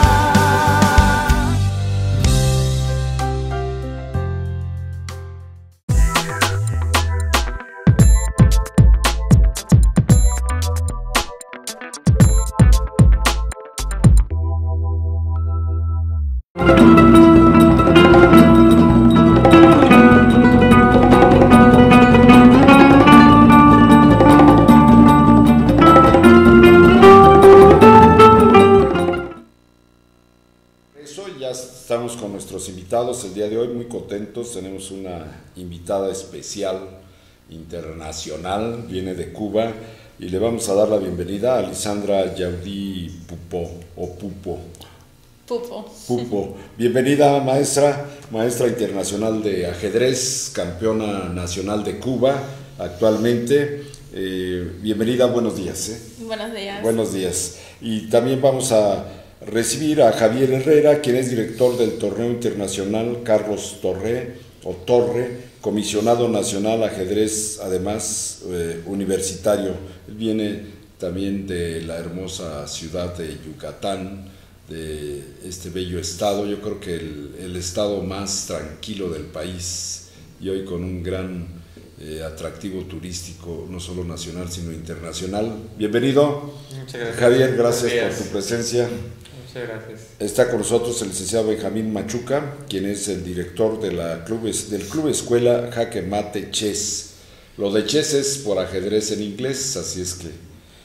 S2: Estamos con nuestros invitados el día de hoy, muy contentos. Tenemos una invitada especial internacional, viene de Cuba, y le vamos a dar la bienvenida a Lisandra Yaudí Pupo, o Pupo. Pupo. Bienvenida, maestra internacional de ajedrez, campeona nacional de Cuba actualmente. Bienvenida, buenos días.
S5: Buenos días.
S2: Buenos días. Y también vamos a recibir a Javier Herrera, quien es director del torneo internacional Carlos Torre, comisionado nacional ajedrez, además universitario. Él viene también de la hermosa ciudad de Yucatán, de este bello estado, yo creo que el estado más tranquilo del país, y hoy con un gran atractivo turístico, no solo nacional sino internacional. Bienvenido.
S8: Muchas gracias.
S2: Javier, gracias por tu presencia.
S8: Muchas gracias.
S2: Está con nosotros el licenciado Benjamín Machuca, quien es el director de del Club Escuela Jaque Mate Chess. Lo de chess es por ajedrez en inglés, así es que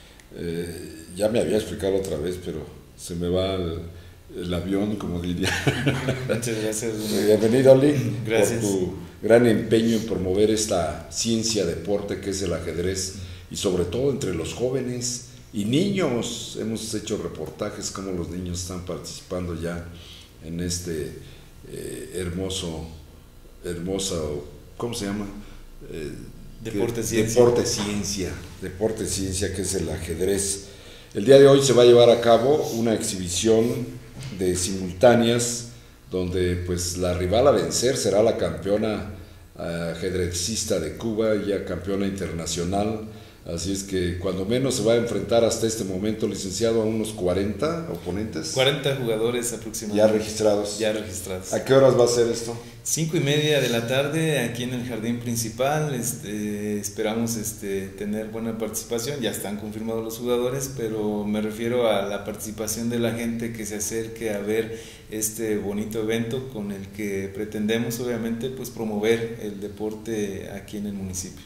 S2: ya me había explicado otra vez, pero se me va el avión, como diría.
S8: Muchas gracias.
S2: Bienvenido, Oli,
S8: Gracias.
S2: por tu gran empeño en promover esta ciencia deporte que es el ajedrez, y sobre todo entre los jóvenes y niños. Hemos hecho reportajes como los niños están participando ya en este hermoso, ¿cómo se llama?
S8: Deporte ciencia,
S2: que es el ajedrez. El día de hoy se va a llevar a cabo una exhibición de simultáneas donde pues la rival a vencer será la campeona ajedrecista de Cuba, ya campeona internacional. Así es que cuando menos se va a enfrentar hasta este momento, licenciado, a unos 40 oponentes.
S8: 40 jugadores aproximadamente.
S2: Ya registrados.
S8: Ya registrados.
S2: ¿A qué horas va a ser esto?
S8: 5:30 de la tarde aquí en el jardín principal. Esperamos tener buena participación. Ya están confirmados los jugadores, pero me refiero a la participación de la gente que se acerque a ver este bonito evento con el que pretendemos obviamente pues promover el deporte aquí en el municipio.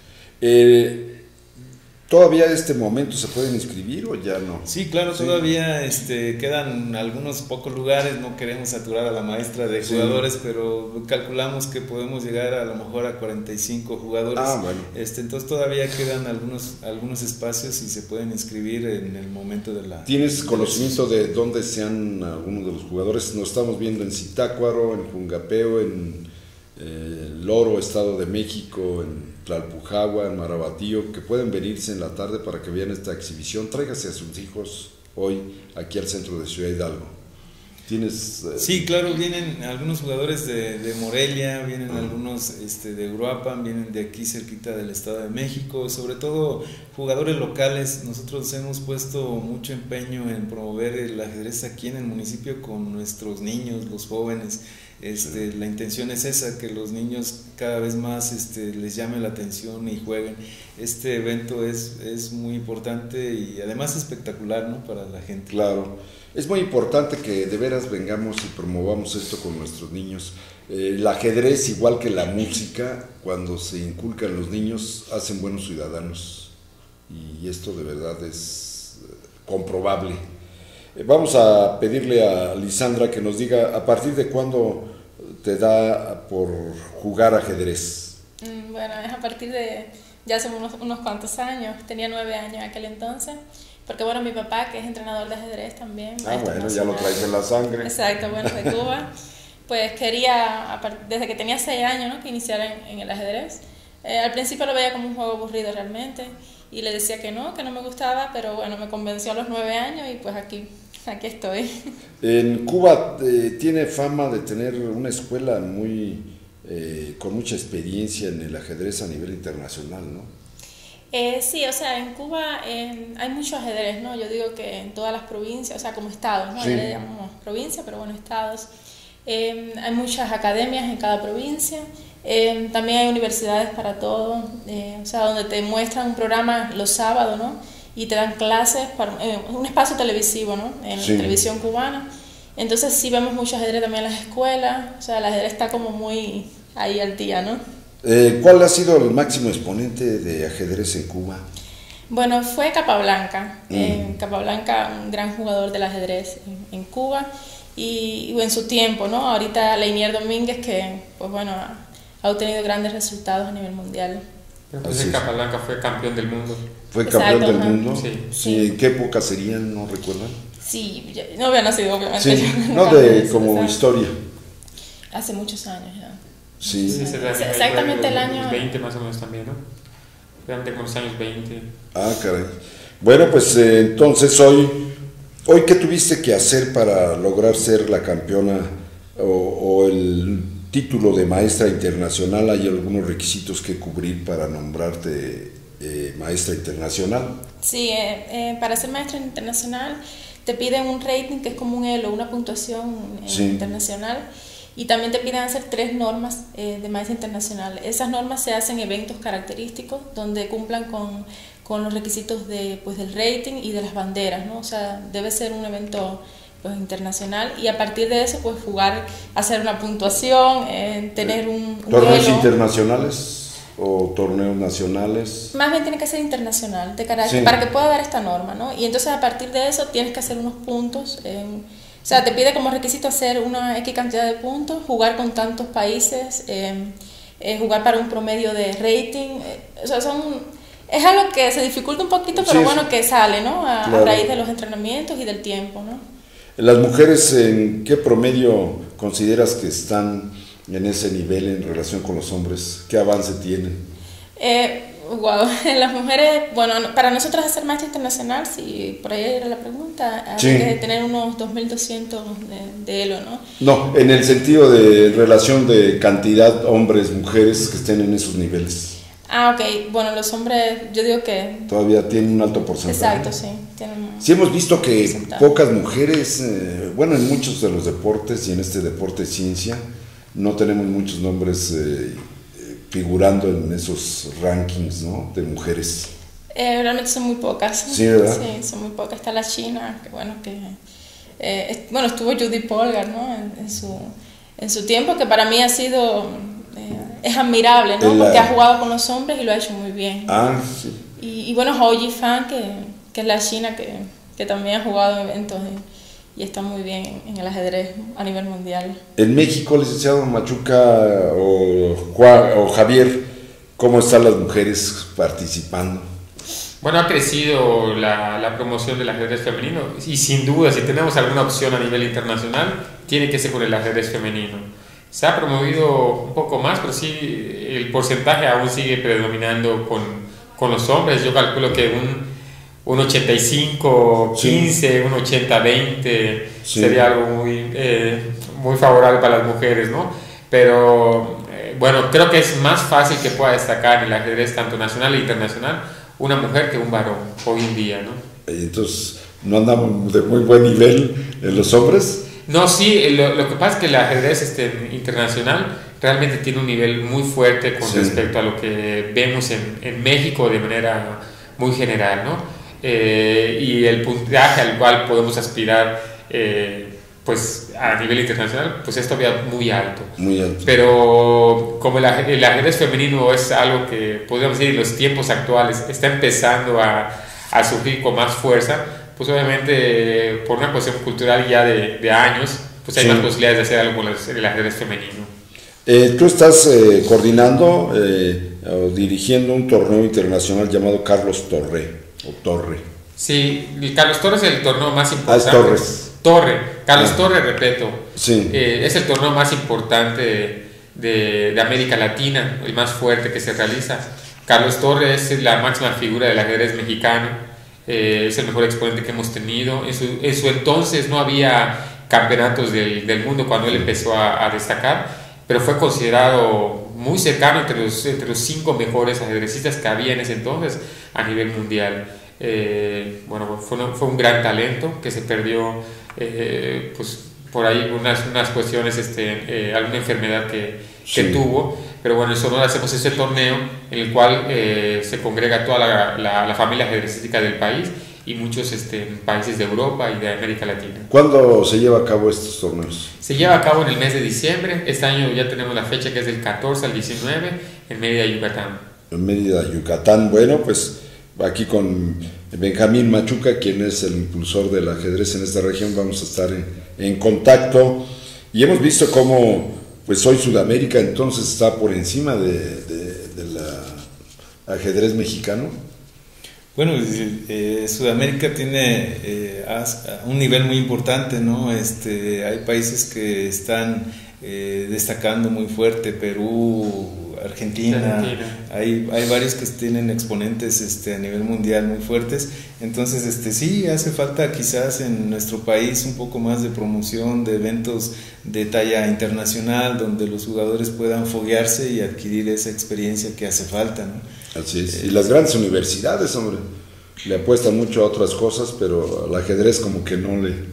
S2: ¿Todavía en este momento se pueden inscribir o ya no?
S8: Sí, claro, sí. Todavía quedan algunos pocos lugares, no queremos saturar a la maestra de jugadores, pero calculamos que podemos llegar a lo mejor a 45 jugadores.
S2: Bueno.
S8: Entonces todavía quedan algunos espacios y se pueden inscribir en el momento de la...
S2: ¿Tienes conocimiento de dónde sean algunos de los jugadores? Nos estamos viendo en Zitácuaro, en Jungapeo, en Loro, Estado de México, en Tlalpujagua, en Marabatío, que pueden venirse en la tarde para que vean esta exhibición. Tráigase a sus hijos hoy aquí al centro de Ciudad Hidalgo. ¿Tienes...?
S8: Sí, claro, vienen algunos jugadores de Morelia, vienen algunos de Uruapan, vienen de aquí cerquita del Estado de México, sobre todo jugadores locales. Nosotros hemos puesto mucho empeño en promover el ajedrez aquí en el municipio con nuestros niños, los jóvenes. La intención es esa, que los niños cada vez más les llame la atención y jueguen. Este evento es muy importante y además espectacular, ¿no?, para la gente.
S2: Claro, es muy importante que de veras vengamos y promovamos esto con nuestros niños. El ajedrez, igual que la música, cuando se inculca en los niños, hacen buenos ciudadanos, y esto de verdad es comprobable. Vamos a pedirle a Lisandra que nos diga a partir de cuándo te da por jugar ajedrez.
S9: Bueno, es a partir de ya hace unos cuantos años. Tenía 9 años en aquel entonces, porque bueno, mi papá, que es entrenador de ajedrez también.
S2: Bueno, ya lo traes en la sangre.
S9: Exacto, bueno, de Cuba. Pues quería, desde que tenía 6 años, ¿no?, que iniciara en el ajedrez. Al principio lo veía como un juego aburrido realmente, y le decía que no me gustaba, pero bueno, me convenció a los 9 años y pues aquí estoy. En
S2: Cuba tiene fama de tener una escuela con mucha experiencia en el ajedrez a nivel internacional, ¿no?
S9: Sí, o sea, en Cuba hay mucho ajedrez, ¿no? Yo digo que en todas las provincias, o sea, como estados, ¿no? Sí. Le llamamos provincia, pero bueno, estados. Hay muchas academias en cada provincia. También hay universidades para todo, o sea, donde te muestran un programa los sábados, ¿no?, y te dan clases, un espacio televisivo, ¿no?, en la televisión cubana. Entonces sí vemos mucho ajedrez también en las escuelas, o sea, el ajedrez está como muy ahí al día, ¿no?
S2: ¿Cuál ha sido el máximo exponente de ajedrez en Cuba?
S9: Bueno, fue Capablanca. Capablanca, un gran jugador del ajedrez en Cuba, y en su tiempo, ¿no? Ahorita Leinier Domínguez, que pues bueno, ha obtenido grandes resultados a nivel mundial.
S8: Entonces Capablanca fue campeón del mundo.
S2: ¿Fue campeón del mundo?
S8: Sí.
S2: Sí. ¿En qué época serían, no recuerdan?
S9: Sí, no había nacido, obviamente.
S2: Sí, no de como historia.
S9: Hace muchos años ya.
S2: Sí.
S9: Exactamente el año
S10: 20 más o menos también, ¿no? Realmente como los años 20.
S2: Ah, caray. Bueno, pues entonces hoy ¿qué tuviste que hacer para lograr ser la campeona o el título de maestra internacional? ¿Hay algunos requisitos que cubrir para nombrarte maestra internacional?
S9: Sí, para ser maestra internacional te piden un rating que es como un ELO, una puntuación internacional, y también te piden hacer 3 normas de maestra internacional. Esas normas se hacen en eventos característicos donde cumplan con los requisitos del rating y de las banderas, ¿no? O sea, debe ser un evento pues internacional, y a partir de eso pues jugar, hacer una puntuación, tener un
S2: ¿Torneos
S9: elo.
S2: internacionales o torneos nacionales?
S9: Más bien tiene que ser internacional, de carácter, para que pueda dar esta norma, ¿no? Y entonces a partir de eso tienes que hacer unos puntos, o sea, te pide como requisito hacer una X cantidad de puntos, jugar con tantos países, jugar para un promedio de rating, o sea, es algo que se dificulta un poquito, pero bueno, que sale, ¿no? A raíz de los entrenamientos y del tiempo, ¿no?
S2: ¿Las mujeres en qué promedio consideras que están en ese nivel en relación con los hombres? ¿Qué avance tienen?
S9: Wow, las mujeres, bueno, para nosotros hacer maestra internacional, si por ahí era la pregunta, hay que tener unos 2.200 de ELO, ¿no?
S2: No, en el sentido de relación de cantidad hombres-mujeres que estén en esos niveles.
S9: Ah, ok. Bueno, los hombres, yo digo que
S2: todavía tienen un alto porcentaje.
S9: Exacto, sí.
S2: Sí, hemos visto que pocas mujeres, bueno, en muchos de los deportes y en este deporte ciencia, no tenemos muchos nombres figurando en esos rankings, ¿no? De mujeres.
S9: Realmente son muy pocas.
S2: Sí, ¿verdad?
S9: Sí, son muy pocas. Está la China, que bueno, estuvo Judy Polgar, ¿no? En su tiempo, que para mí ha sido, es admirable, ¿no? Porque ha jugado con los hombres y lo ha hecho muy bien.
S2: Ah, sí.
S9: Y bueno, Hou Yifan, que es la China, que también ha jugado en eventos y está muy bien en el ajedrez a nivel mundial.
S2: En México, licenciado Machuca o Javier, ¿cómo están las mujeres participando?
S10: Bueno, ha crecido la promoción del ajedrez femenino, y sin duda, si tenemos alguna opción a nivel internacional, tiene que ser con el ajedrez femenino. Se ha promovido un poco más, pero sí el porcentaje aún sigue predominando con los hombres. Yo calculo que un 85-15, un 80-20 sería algo muy favorable para las mujeres, ¿no? Pero bueno, creo que es más fácil que pueda destacar en el ajedrez tanto nacional e internacional una mujer que un varón hoy en día, ¿no?
S2: Entonces, ¿no andamos de muy buen nivel en los hombres?
S10: No, sí, lo que pasa es que el ajedrez internacional realmente tiene un nivel muy fuerte con respecto a lo que vemos en México de manera muy general, ¿no? Y el puntaje al cual podemos aspirar pues a nivel internacional pues es todavía muy alto.
S2: Muy alto.
S10: Pero como el ajedrez femenino es algo que podríamos decir en los tiempos actuales está empezando a surgir con más fuerza, pues obviamente por una cuestión cultural ya de años pues hay más posibilidades de hacer algo con el ajedrez femenino.
S2: Tú estás coordinando o dirigiendo un torneo internacional llamado Carlos Torre.
S10: Sí, el Carlos Torre es el torneo más importante. Carlos Torre, repito.
S2: Sí.
S10: Es el torneo más importante de América Latina, el más fuerte que se realiza. Carlos Torre es la máxima figura del ajedrez mexicano, es el mejor exponente que hemos tenido. En su entonces no había campeonatos del mundo cuando él empezó a destacar, pero fue considerado muy cercano entre los 5 mejores ajedrecistas que había en ese entonces a nivel mundial. Bueno, fue un gran talento que se perdió pues por ahí unas cuestiones, alguna enfermedad que tuvo, pero bueno, en Sonora hacemos ese torneo en el cual se congrega toda la familia ajedrecística del país y muchos países de Europa y de América Latina.
S2: ¿Cuándo se lleva a cabo estos torneos?
S10: Se lleva a cabo en el mes de diciembre. Este año ya tenemos la fecha que es del 14 al 19 en Mérida, Yucatán. En
S2: Mérida, Yucatán. Bueno, pues aquí con Benjamín Machuca, quien es el impulsor del ajedrez en esta región, vamos a estar en contacto, y hemos visto cómo pues hoy Sudamérica entonces está por encima del ajedrez mexicano.
S8: Bueno, Sudamérica tiene un nivel muy importante, ¿no? Hay países que están destacando muy fuerte, Perú, Argentina. Hay varios que tienen exponentes a nivel mundial muy fuertes. Entonces, sí, hace falta quizás en nuestro país un poco más de promoción, de eventos de talla internacional, donde los jugadores puedan foguearse y adquirir esa experiencia que hace falta, ¿no?
S2: Así es. Y las grandes universidades, hombre, le apuestan mucho a otras cosas, pero al ajedrez como que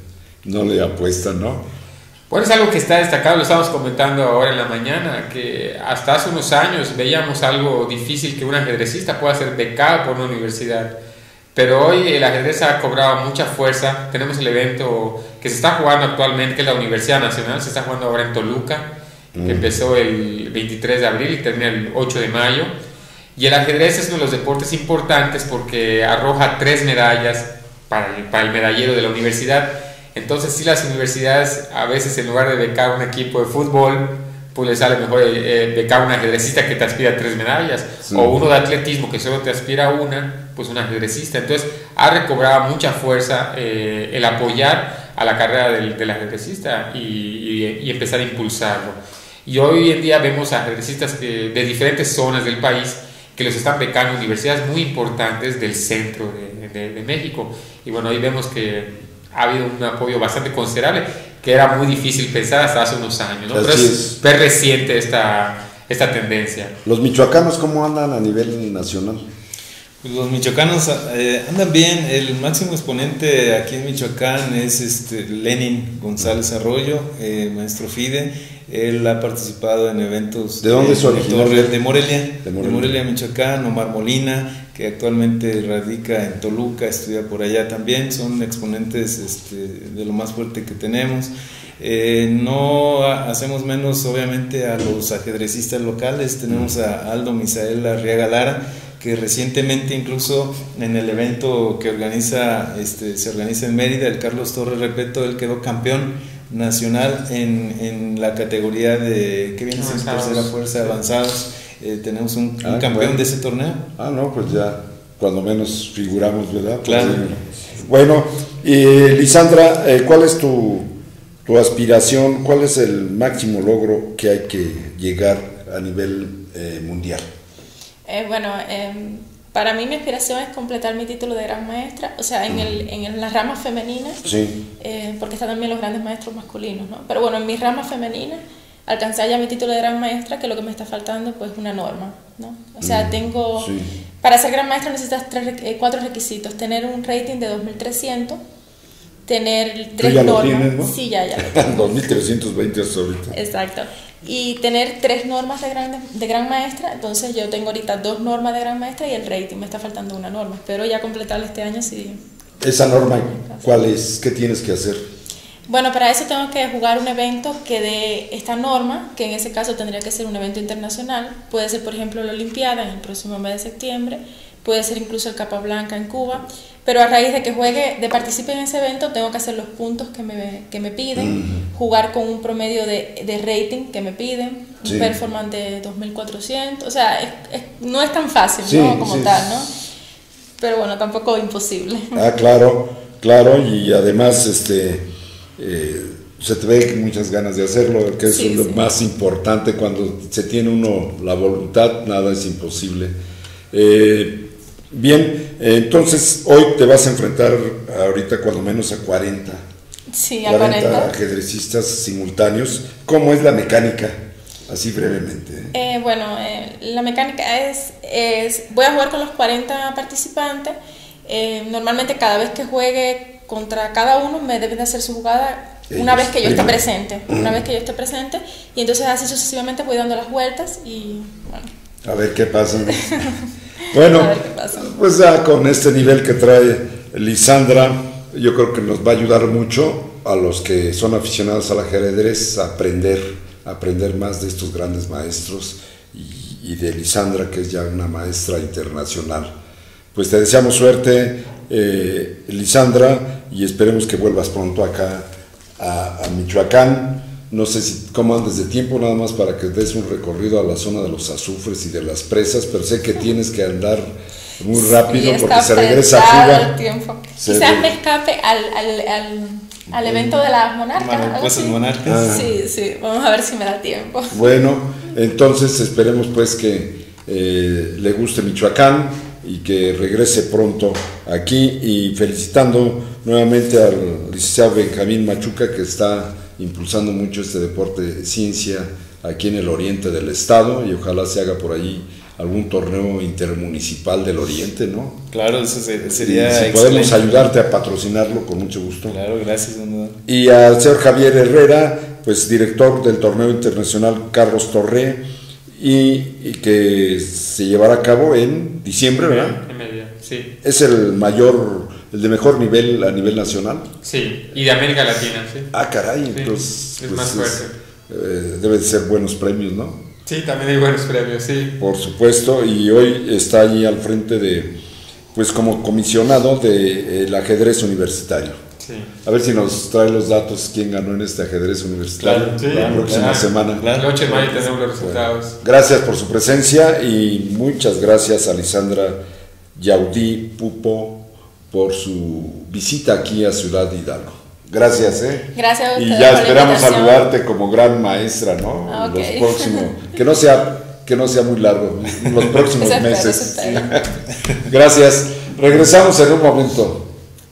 S2: no le apuestan, ¿no?
S10: Bueno, es algo que está destacado, lo estamos comentando ahora en la mañana, que hasta hace unos años veíamos algo difícil que un ajedrecista pueda ser becado por una universidad, pero hoy el ajedrez ha cobrado mucha fuerza. Tenemos el evento que se está jugando actualmente, que es la Universidad Nacional, se está jugando ahora en Toluca, que empezó el 23 de abril y termina el 8 de mayo, y el ajedrez es uno de los deportes importantes porque arroja 3 medallas para el medallero de la universidad. Entonces, sí, las universidades a veces, en lugar de becar un equipo de fútbol, pues le sale mejor becar un ajedrecista que te aspira a 3 medallas, sí. O uno de atletismo que solo te aspira a una, pues un ajedrecista. Entonces ha recobrado mucha fuerza el apoyar a la carrera del ajedrecista y empezar a impulsarlo. Y hoy en día vemos ajedrecistas de diferentes zonas del país que los están becando universidades muy importantes del centro de México. Y bueno, hoy vemos que ha habido un apoyo bastante considerable, que era muy difícil pensar hasta hace unos años, ¿no? Pero es reciente esta tendencia.
S2: ¿Los michoacanos cómo andan a nivel nacional?
S8: Pues los michoacanos andan bien. El máximo exponente aquí en Michoacán es Lenin González Arroyo, maestro FIDE. Él ha participado en eventos.
S2: ¿De dónde es originario?
S8: De Morelia, Michoacán. Omar Molina, que actualmente radica en Toluca, estudia por allá también. Son exponentes de lo más fuerte que tenemos. No hacemos menos, obviamente, a los ajedrecistas locales. Tenemos a Aldo Misael Arriaga Lara, que recientemente, incluso en el evento que se organiza en Mérida, el Carlos Torres Repeto, él quedó campeón nacional en la categoría de que viene siendo tercera fuerza avanzados. Tenemos un campeón de ese torneo.
S2: No, pues ya cuando menos figuramos, ¿verdad?
S8: Claro.
S2: Pues, bueno, Lisandra, ¿cuál es tu aspiración? ¿Cuál es el máximo logro que hay que llegar a nivel mundial?
S9: Para mí mi aspiración es completar mi título de gran maestra, o sea, en las ramas femeninas,
S2: sí.
S9: Porque están también los grandes maestros masculinos, ¿no? Pero bueno, en mis ramas femeninas, alcanzar ya mi título de gran maestra, que lo que me está faltando pues una norma, ¿no? O sea,
S2: sí.
S9: Para ser gran maestra necesitas 4 requisitos: tener un rating de 2300, tener 3 normas.
S2: ¿Lo tienes, no?
S9: Sí, ya lo
S2: 2320 hasta ahorita.
S9: Exacto. Y tener 3 normas de gran maestra. Entonces yo tengo ahorita 2 normas de gran maestra y el rating, me está faltando una norma. Espero ya completarla este año, sí.
S2: ¿Esa norma cuál es? ¿Qué tienes que hacer?
S9: Bueno, para eso tengo que jugar un evento que dé esta norma, que en ese caso tendría que ser un evento internacional. Puede ser, por ejemplo, la Olimpiada en el próximo mes de septiembre, puede ser incluso el Capablanca en Cuba, pero a raíz de que participe en ese evento, tengo que hacer los puntos que me piden, jugar con un promedio de rating que me piden,
S2: sí.
S9: Un performance de 2400, o sea, no es tan fácil,
S2: sí,
S9: ¿no? Como
S2: sí.
S9: tal, ¿no? Pero bueno, tampoco imposible.
S2: Claro, y además se te ve muchas ganas de hacerlo, que es lo más importante. Cuando se tiene uno la voluntad, nada es imposible. Bien, entonces hoy te vas a enfrentar ahorita cuando menos a 40.
S9: Sí, a 40
S2: ajedrecistas simultáneos. ¿Cómo es la mecánica? Así brevemente.
S9: La mecánica es voy a jugar con los 40 participantes. Normalmente cada vez que juegue contra cada uno me deben de hacer su jugada una vez que yo esté presente. Y entonces así sucesivamente voy dando las vueltas y bueno.
S2: A ver qué pasa. Bueno, pues ya con este nivel que trae Lisandra, yo creo que nos va a ayudar mucho a los que son aficionados al ajedrez a aprender más de estos grandes maestros y de Lisandra, que es ya una maestra internacional. Pues te deseamos suerte, Lisandra, y esperemos que vuelvas pronto acá a Michoacán. No sé cómo andes de tiempo, nada más para que des un recorrido a la zona de los azufres y de las presas, pero sé que tienes que andar muy rápido,
S9: sí,
S2: porque se regresa a
S9: apretado
S2: Cuba.
S9: el tiempo. Quizás me escape al evento de las monarcas.
S8: Pues monarcas.
S9: Sí, vamos a ver si me da tiempo.
S2: Bueno, entonces esperemos pues que le guste Michoacán y que regrese pronto aquí, y felicitando nuevamente al licenciado Benjamín Machuca, que está impulsando mucho este deporte de ciencia aquí en el oriente del estado, y ojalá se haga por ahí algún torneo intermunicipal del oriente, ¿no?
S8: Claro, eso sería
S2: y si
S8: excelente.
S2: podemos ayudarte a patrocinarlo, con mucho gusto.
S8: Claro, gracias, don Eduardo.
S2: Y al señor Javier Herrera, pues director del torneo internacional Carlos Torré, y que se llevará a cabo en diciembre, ¿verdad?
S10: En medio, sí.
S2: Es el de mejor nivel a nivel nacional.
S10: Sí, y de América Latina, sí.
S2: Ah, caray,
S10: Sí,
S2: entonces
S10: es más fuerte.
S2: Debe de ser buenos premios, ¿no?
S10: Sí, también hay buenos premios, sí.
S2: Por supuesto, y hoy está allí al frente pues como comisionado del ajedrez universitario.
S10: Sí.
S2: A ver si nos trae los datos quién ganó en este ajedrez universitario la próxima semana.
S10: El 8 de mayo tenemos los resultados.
S2: Gracias por su presencia, y muchas gracias a Lisandra Yaudí Pupo por su visita aquí a Ciudad Hidalgo. Gracias,
S9: Gracias a ustedes.
S2: Y ya
S9: por la
S2: esperamos
S9: invitación.
S2: saludarte como gran maestra, ¿no?
S9: Okay.
S2: Los próximos, que no sea muy largo, los próximos
S9: Eso espero,
S2: meses.
S9: eso espero.
S2: Gracias. Regresamos en un momento.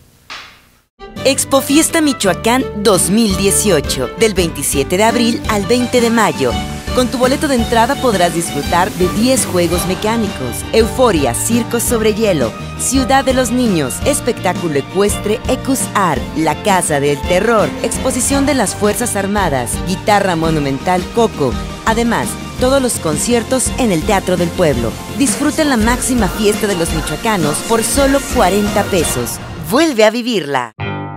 S1: Expo Fiesta Michoacán 2018, del 27 de abril al 20 de mayo. Con tu boleto de entrada podrás disfrutar de 10 juegos mecánicos, Euforia, Circo sobre Hielo, Ciudad de los Niños, espectáculo ecuestre Ecus Art, La Casa del Terror, exposición de las Fuerzas Armadas, guitarra monumental Coco. Además, todos los conciertos en el Teatro del Pueblo. Disfruta la máxima fiesta de los michoacanos por solo 40 pesos. Vuelve a vivirla.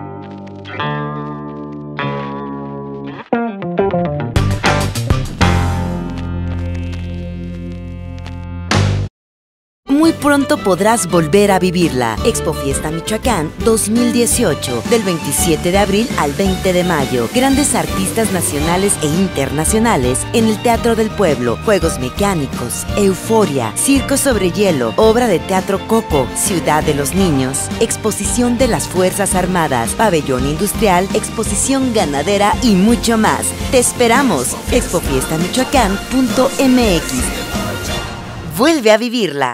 S1: Muy pronto podrás volver a vivirla. Expo Fiesta Michoacán 2018, del 27 de abril al 20 de mayo. Grandes artistas nacionales e internacionales en el Teatro del Pueblo. Juegos mecánicos, Euforia, Circo sobre Hielo, obra de teatro Coco, Ciudad de los Niños, exposición de las Fuerzas Armadas, pabellón industrial, exposición ganadera y mucho más. Te esperamos. expofiestamichoacán.mx. Vuelve a vivirla.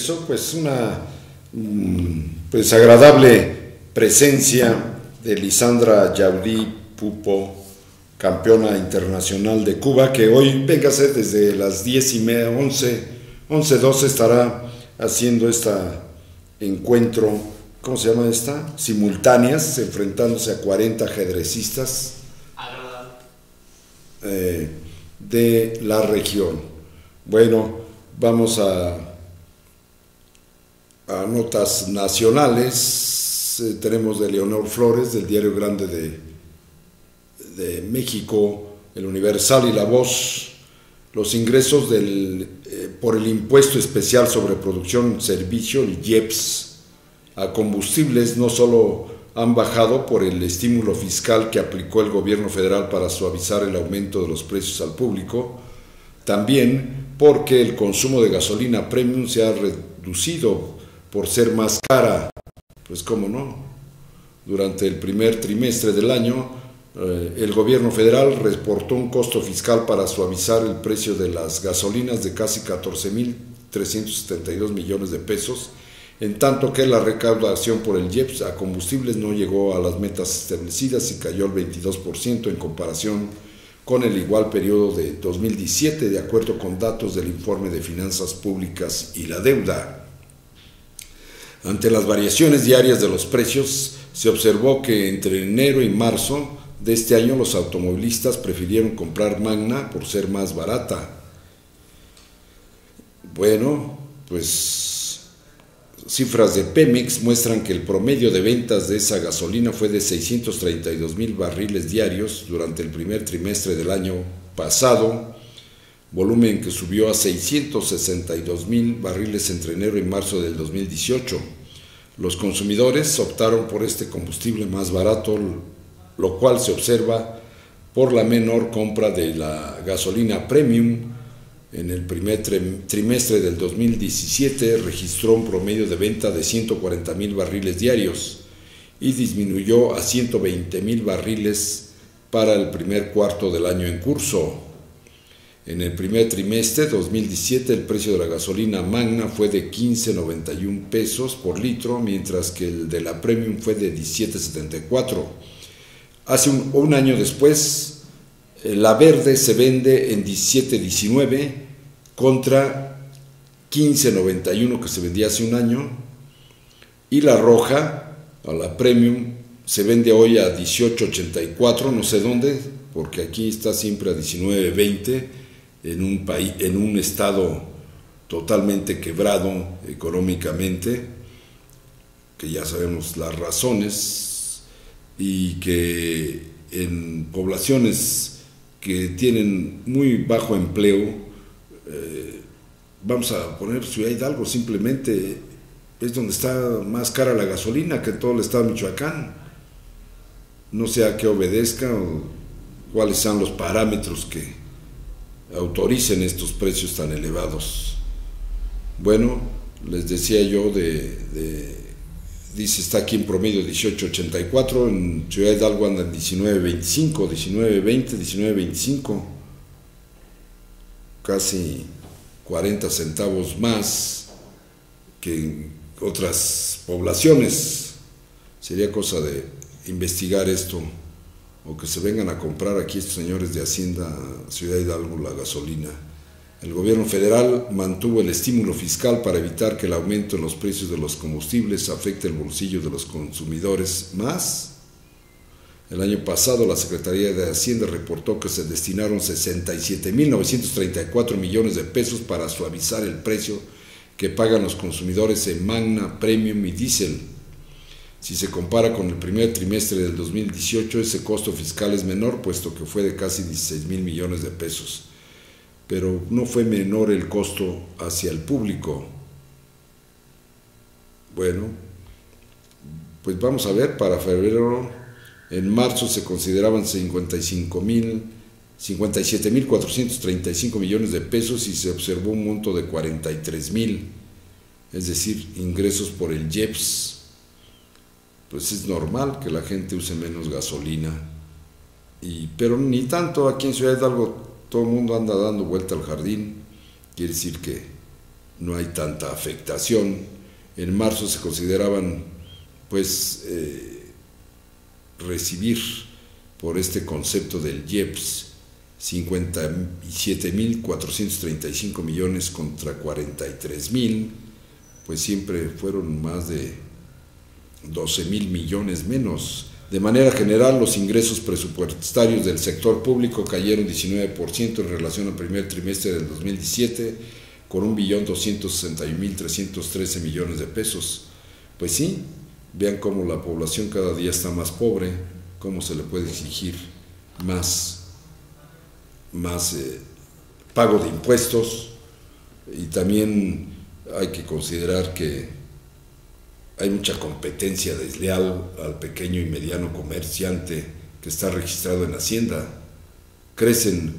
S2: regreso, pues una pues agradable presencia de Lisandra Yaudí Pupo, campeona internacional de Cuba, que hoy, véngase, desde las 10:30, 11:12 estará haciendo este encuentro, ¿cómo se llama esta? Simultáneas, enfrentándose a 40 ajedrecistas de la región. Bueno, vamos a notas nacionales. Tenemos de Leonor Flores, del Diario Grande de México, El Universal y La Voz. Los ingresos por el impuesto especial sobre producción, servicio, el IEPS, a combustibles no solo han bajado por el estímulo fiscal que aplicó el gobierno federal para suavizar el aumento de los precios al público, también porque el consumo de gasolina premium se ha reducido por ser más cara. Pues cómo no, durante el primer trimestre del año el gobierno federal reportó un costo fiscal para suavizar el precio de las gasolinas de casi 14.372 millones de pesos, en tanto que la recaudación por el IEPS a combustibles no llegó a las metas establecidas y cayó al 22% en comparación con el igual periodo de 2017, de acuerdo con datos del informe de Finanzas Públicas y la Deuda. Ante las variaciones diarias de los precios, se observó que entre enero y marzo de este año los automovilistas prefirieron comprar Magna por ser más barata. Bueno, pues cifras de Pemex muestran que el promedio de ventas de esa gasolina fue de 632,000 barriles diarios durante el primer trimestre del año pasado, volumen que subió a 662,000 barriles entre enero y marzo del 2018. Los consumidores optaron por este combustible más barato, lo cual se observa por la menor compra de la gasolina premium. En el primer trimestre del 2017 registró un promedio de venta de 140,000 barriles diarios y disminuyó a 120,000 barriles para el primer cuarto del año en curso. En el primer trimestre de 2017 el precio de la gasolina Magna fue de 15.91 pesos por litro, mientras que el de la Premium fue de 17.74. Hace un año después, la verde se vende en 17.19 contra 15.91 que se vendía hace un año, y la roja, a la Premium, se vende hoy a 18.84, no sé dónde, porque aquí está siempre a 19.20, en un estado totalmente quebrado económicamente, que ya sabemos las razones, y que en poblaciones que tienen muy bajo empleo, vamos a poner Ciudad Hidalgo, simplemente es donde está más cara la gasolina que todo el estado de Michoacán. No sé a qué obedezca o cuáles sean los parámetros que autoricen estos precios tan elevados. Bueno, les decía yo dice, está aquí en promedio 18.84, en Ciudad Hidalgo anda en 19.25, 19.20, 19.25, casi 40 centavos más que en otras poblaciones. Sería cosa de investigar esto, o que se vengan a comprar aquí estos señores de Hacienda Ciudad Hidalgo la gasolina. El gobierno federal mantuvo el estímulo fiscal para evitar que el aumento en los precios de los combustibles afecte el bolsillo de los consumidores más. El año pasado la Secretaría de Hacienda reportó que se destinaron 67.934 millones de pesos para suavizar el precio que pagan los consumidores en Magna, Premium y Diesel. Si se compara con el primer trimestre del 2018, ese costo fiscal es menor, puesto que fue de casi 16,000 millones de pesos. Pero no fue menor el costo hacia el público. Bueno, pues vamos a ver, para febrero, en marzo se consideraban 57.435 millones de pesos y se observó un monto de 43,000, es decir, ingresos por el IEPS. Pues es normal que la gente use menos gasolina, pero ni tanto. Aquí en Ciudad Hidalgo todo el mundo anda dando vuelta al jardín, quiere decir que no hay tanta afectación. En marzo se consideraban pues recibir por este concepto del IEPS 57.435 millones contra 43.000, pues siempre fueron más de 12.000 millones menos. De manera general, los ingresos presupuestarios del sector público cayeron 19% en relación al primer trimestre del 2017, con 1.261.313 millones de pesos. Pues sí, vean cómo la población cada día está más pobre, cómo se le puede exigir más pago de impuestos, y también hay que considerar que hay mucha competencia desleal al pequeño y mediano comerciante que está registrado en Hacienda. Crecen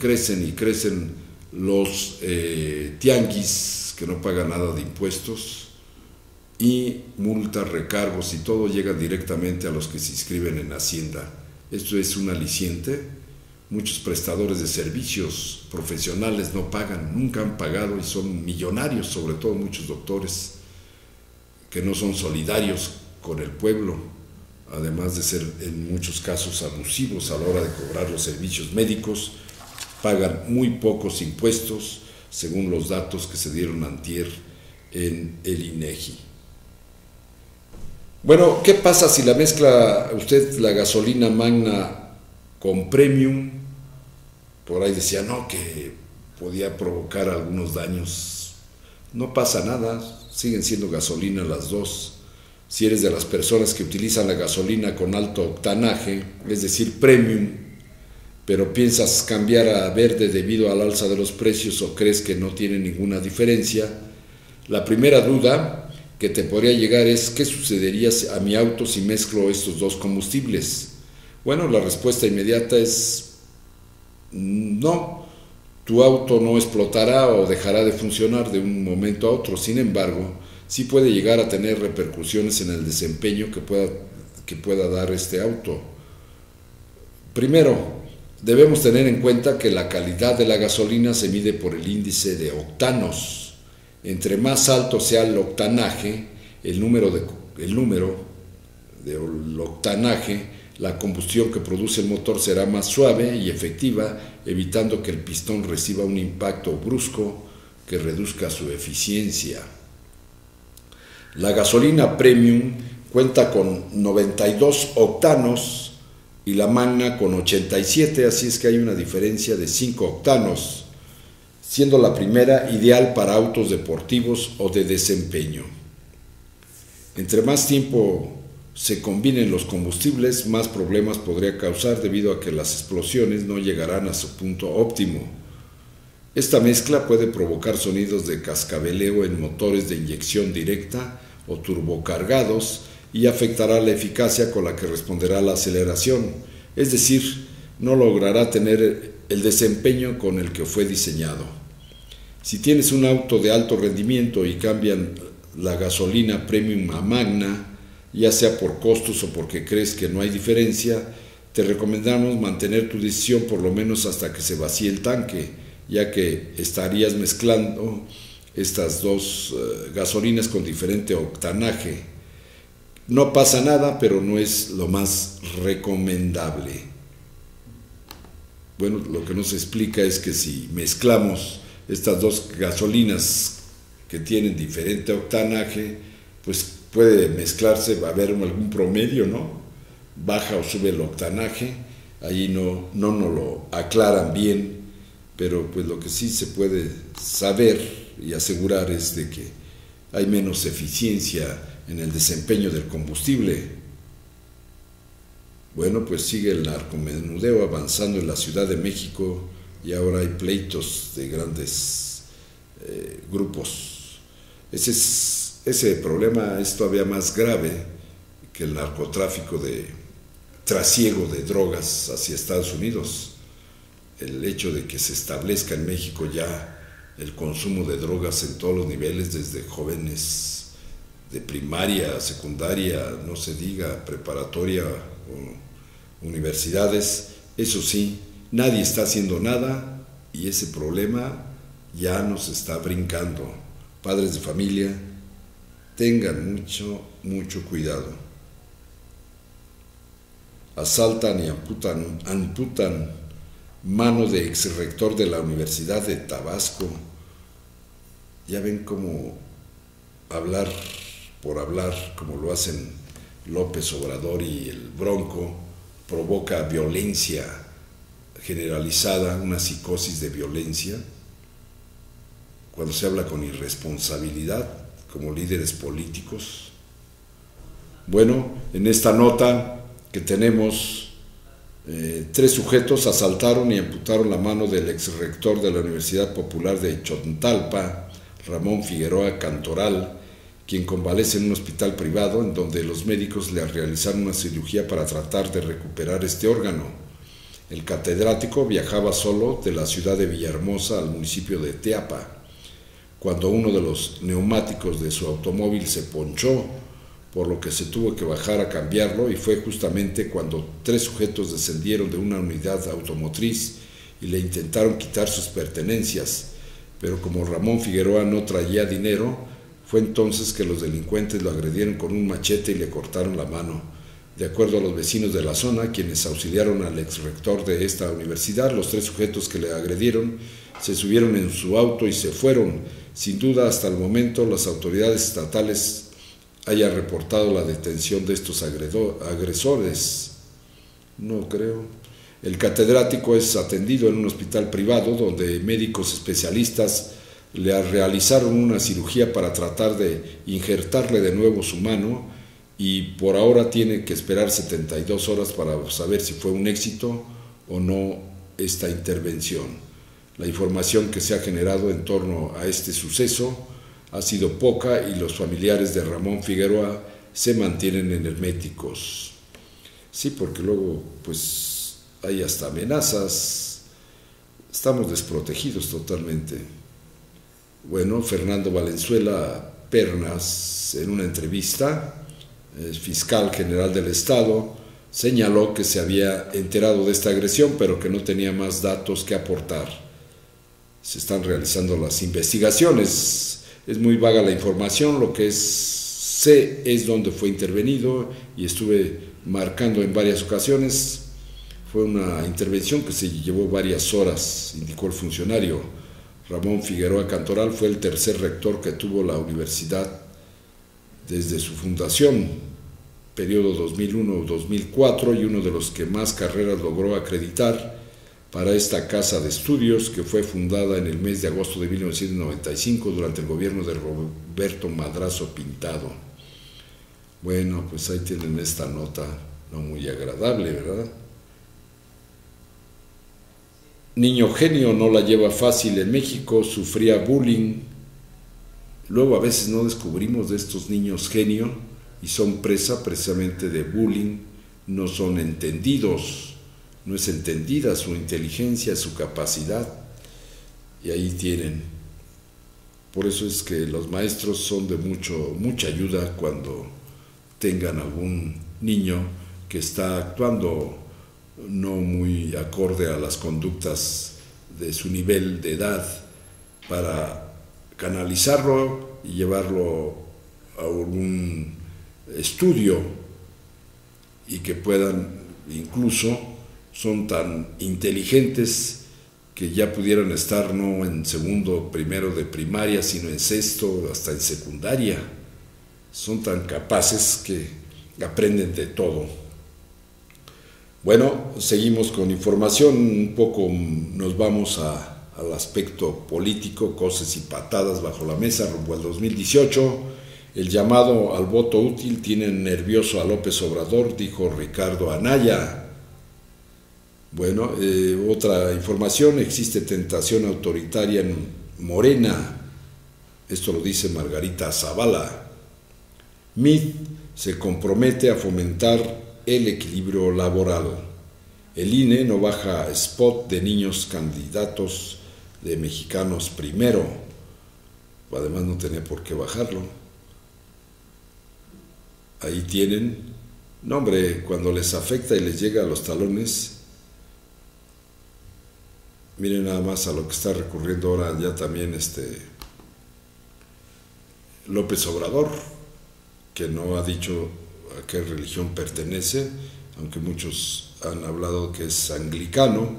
S2: los tianguis que no pagan nada de impuestos, y multas, recargos y todo llega directamente a los que se inscriben en Hacienda. Esto es un aliciente. Muchos prestadores de servicios profesionales no pagan, nunca han pagado, y son millonarios, sobre todo muchos doctores que no son solidarios con el pueblo, además de ser en muchos casos abusivos a la hora de cobrar los servicios médicos. Pagan muy pocos impuestos, según los datos que se dieron antier en el INEGI. Bueno, ¿qué pasa si la mezcla usted la gasolina magna con premium? Por ahí decía, no, que podía provocar algunos daños. No pasa nada, siguen siendo gasolina las dos. Si eres de las personas que utilizan la gasolina con alto octanaje, es decir, premium, pero piensas cambiar a verde debido al alza de los precios o crees que no tiene ninguna diferencia, la primera duda que te podría llegar es, ¿qué sucedería a mi auto si mezclo estos dos combustibles? Bueno, la respuesta inmediata es no, tu auto no explotará o dejará de funcionar de un momento a otro. Sin embargo, sí puede llegar a tener repercusiones en el desempeño que pueda dar este auto. Primero, debemos tener en cuenta que la calidad de la gasolina se mide por el índice de octanos. Entre más alto sea el octanaje, el número del octanaje, la combustión que produce el motor será más suave y efectiva, evitando que el pistón reciba un impacto brusco que reduzca su eficiencia. La gasolina premium cuenta con 92 octanos y la magna con 87, así es que hay una diferencia de 5 octanos, siendo la primera ideal para autos deportivos o de desempeño. Entre más tiempo se combinen los combustibles, más problemas podría causar debido a que las explosiones no llegarán a su punto óptimo. Esta mezcla puede provocar sonidos de cascabeleo en motores de inyección directa o turbocargados y afectará la eficacia con la que responderá la aceleración, es decir, no logrará tener el desempeño con el que fue diseñado. Si tienes un auto de alto rendimiento y cambian la gasolina premium a magna, ya sea por costos o porque crees que no hay diferencia, te recomendamos mantener tu decisión por lo menos hasta que se vacíe el tanque, ya que estarías mezclando estas dos gasolinas con diferente octanaje. No pasa nada, pero no es lo más recomendable. Bueno, lo que nos explica es que si mezclamos estas dos gasolinas que tienen diferente octanaje, pues puede mezclarse, va a haber algún promedio, ¿no? Baja o sube el octanaje, ahí no nos lo aclaran bien, pero pues lo que sí se puede saber y asegurar es de que hay menos eficiencia en el desempeño del combustible. Bueno, pues sigue el narcomenudeo avanzando en la Ciudad de México y ahora hay pleitos de grandes grupos. Ese problema es todavía más grave que el narcotráfico de trasiego de drogas hacia Estados Unidos. El hecho de que se establezca en México ya el consumo de drogas en todos los niveles, desde jóvenes de primaria, secundaria, no se diga, preparatoria o universidades, eso sí, nadie está haciendo nada y ese problema ya nos está brincando. padres de familia, tengan mucho cuidado. Asaltan y amputan mano de exrector de la Universidad de Tabasco. Ya ven cómo hablar por hablar, como lo hacen López Obrador y el Bronco, provoca violencia generalizada, una psicosis de violencia, cuando se habla con irresponsabilidad como líderes políticos. Bueno, en esta nota que tenemos, 3 sujetos asaltaron y amputaron la mano del exrector de la Universidad Popular de Chontalpa, Ramón Figueroa Cantoral, quien convalece en un hospital privado en donde los médicos le realizaron una cirugía para tratar de recuperar este órgano. El catedrático viajaba solo de la ciudad de Villahermosa al municipio de Teapa, cuando uno de los neumáticos de su automóvil se ponchó, por lo que se tuvo que bajar a cambiarlo, y fue justamente cuando 3 sujetos descendieron de una unidad automotriz y le intentaron quitar sus pertenencias, pero como Ramón Figueroa no traía dinero, fue entonces que los delincuentes lo agredieron con un machete y le cortaron la mano. De acuerdo a los vecinos de la zona, quienes auxiliaron al exrector de esta universidad, los 3 sujetos que le agredieron se subieron en su auto y se fueron. Sin duda, hasta el momento, las autoridades estatales hayan reportado la detención de estos agresores. No creo. El catedrático es atendido en un hospital privado donde médicos especialistas le realizaron una cirugía para tratar de injertarle de nuevo su mano, y por ahora tiene que esperar 72 horas para saber si fue un éxito o no esta intervención. La información que se ha generado en torno a este suceso ha sido poca y los familiares de Ramón Figueroa se mantienen herméticos. Sí, porque luego pues hay hasta amenazas, estamos desprotegidos totalmente. Bueno, Fernando Valenzuela Pernas, en una entrevista, el fiscal general del Estado, señaló que se había enterado de esta agresión, pero que no tenía más datos que aportar. Se están realizando las investigaciones. Es muy vaga la información, lo que sé es dónde fue intervenido, y estuve marcando en varias ocasiones. Fue una intervención que se llevó varias horas, indicó el funcionario. Ramón Figueroa Cantoral fue el tercer rector que tuvo la universidad desde su fundación, periodo 2001-2004, y uno de los que más carreras logró acreditar para esta casa de estudios, que fue fundada en el mes de agosto de 1995 durante el gobierno de Roberto Madrazo Pintado. Bueno, pues ahí tienen esta nota no muy agradable, ¿verdad? Niño genio no la lleva fácil en México, sufría bullying. Luego a veces no descubrimos de estos niños genio y son presa precisamente de bullying, no son entendidos, no es entendida su inteligencia, su capacidad, y ahí tienen. Por eso es que los maestros son de mucha ayuda cuando tengan algún niño que está actuando no muy acorde a las conductas de su nivel de edad, para canalizarlo y llevarlo a un estudio, y que puedan, incluso son tan inteligentes que ya pudieran estar no en segundo, primero de primaria, sino en sexto, hasta en secundaria. Son tan capaces que aprenden de todo. Bueno, seguimos con información, un poco nos vamos al aspecto político, cosas y patadas bajo la mesa rumbo al 2018. El llamado al voto útil tiene nervioso a López Obrador, dijo Ricardo Anaya. Bueno, otra información, existe tentación autoritaria en Morena, esto lo dice Margarita Zavala. MIT se compromete a fomentar el equilibrio laboral. El INE no baja spot de niños candidatos de Mexicanos Primero. Además no tenía por qué bajarlo. Ahí tienen. No, hombre, cuando les afecta y les llega a los talones, miren nada más a lo que está recurriendo ahora ya también López Obrador, que no ha dicho a qué religión pertenece, aunque muchos han hablado que es anglicano.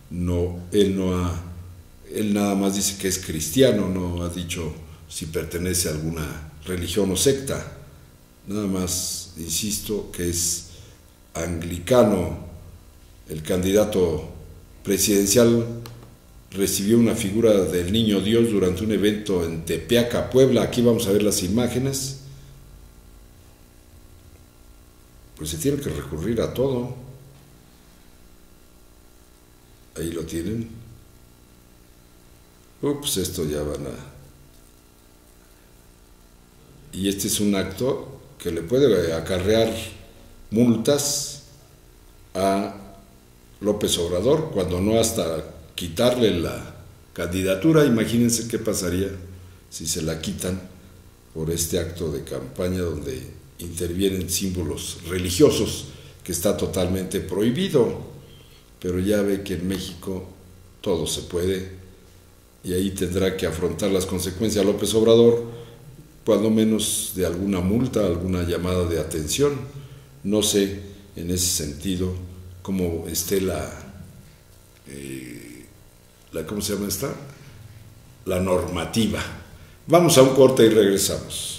S2: Él nada más dice que es cristiano, no ha dicho si pertenece a alguna religión o secta. Nada más, insisto, que es anglicano. El candidato presidencial recibió una figura del Niño Dios durante un evento en Tepeaca, Puebla. Aquí vamos a ver las imágenes. Pues se tiene que recurrir a todo. Ahí lo tienen. Ups, esto ya van a... Y este es un acto que le puede acarrear multas a López Obrador, cuando no hasta quitarle la candidatura. Imagínense qué pasaría si se la quitan por este acto de campaña donde intervienen símbolos religiosos, que está totalmente prohibido. Pero ya ve que en México todo se puede, y ahí tendrá que afrontar las consecuencias López Obrador, cuando menos de alguna multa, alguna llamada de atención. No sé en ese sentido cómo esté ¿cómo se llama esta? La normativa. Vamos a un corte y regresamos.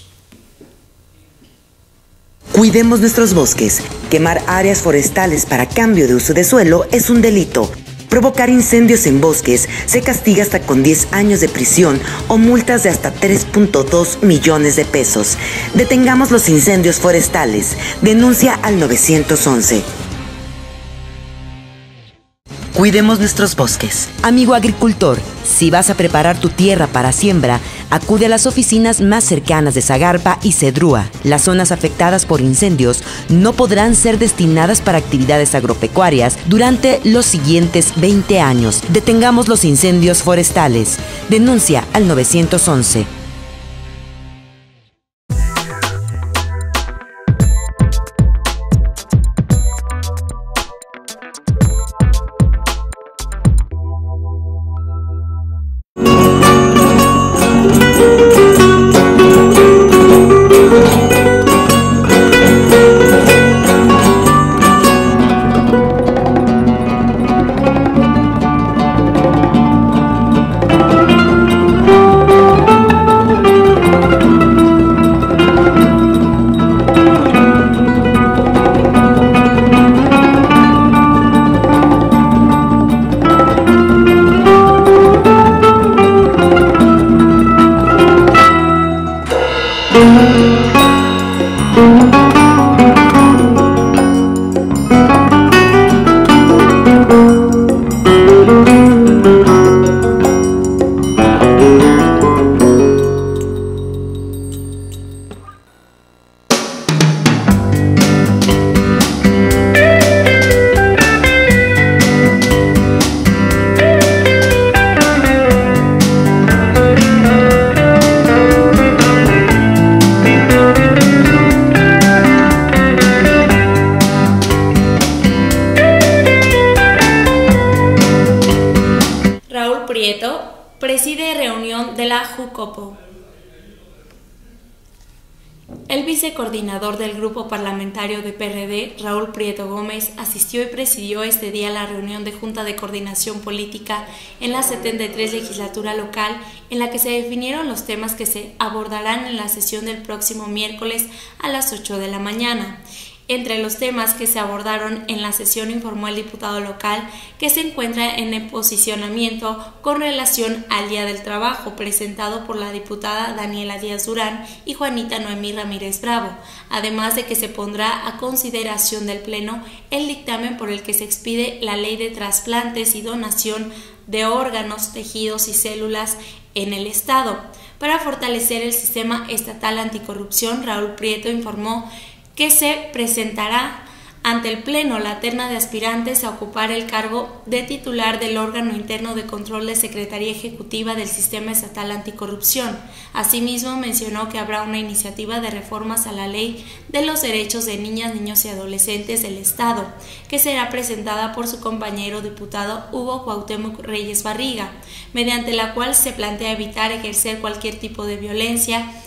S1: Cuidemos nuestros bosques. Quemar áreas forestales para cambio de uso de suelo es un delito. Provocar incendios en bosques se castiga hasta con 10 años de prisión o multas de hasta 3.2 millones de pesos. Detengamos los incendios forestales. Denuncia al 911. Cuidemos nuestros bosques. Amigo agricultor, si vas a preparar tu tierra para siembra, acude a las oficinas más cercanas de Zagarpa y Cedrúa. Las zonas afectadas por incendios no podrán ser destinadas para actividades agropecuarias durante los siguientes 20 años. Detengamos los incendios forestales. Denuncia al 911.
S5: Preside reunión de la JUCOPO. El vicecoordinador del grupo parlamentario de PRD, Raúl Prieto Gómez, asistió y presidió este día la reunión de Junta de Coordinación Política en la 73 legislatura local, en la que se definieron los temas que se abordarán en la sesión del próximo miércoles a las 8 de la mañana. Entre los temas que se abordaron en la sesión, informó el diputado local que se encuentra en el posicionamiento con relación al Día del Trabajo presentado por la diputada Daniela Díaz Durán y Juanita Noemí Ramírez Bravo, además de que se pondrá a consideración del Pleno el dictamen por el que se expide la Ley de Trasplantes y Donación de órganos, tejidos y células en el Estado. Para fortalecer el sistema estatal anticorrupción, Raúl Prieto informó que se presentará ante el Pleno la terna de aspirantes a ocupar el cargo de titular del órgano interno de control de Secretaría Ejecutiva del Sistema Estatal Anticorrupción. Asimismo, mencionó que habrá una iniciativa de reformas a la Ley de los Derechos de Niñas, Niños y Adolescentes del Estado, que será presentada por su compañero diputado Hugo Cuauhtémoc Reyes Barriga, mediante la cual se plantea evitar ejercer cualquier tipo de violencia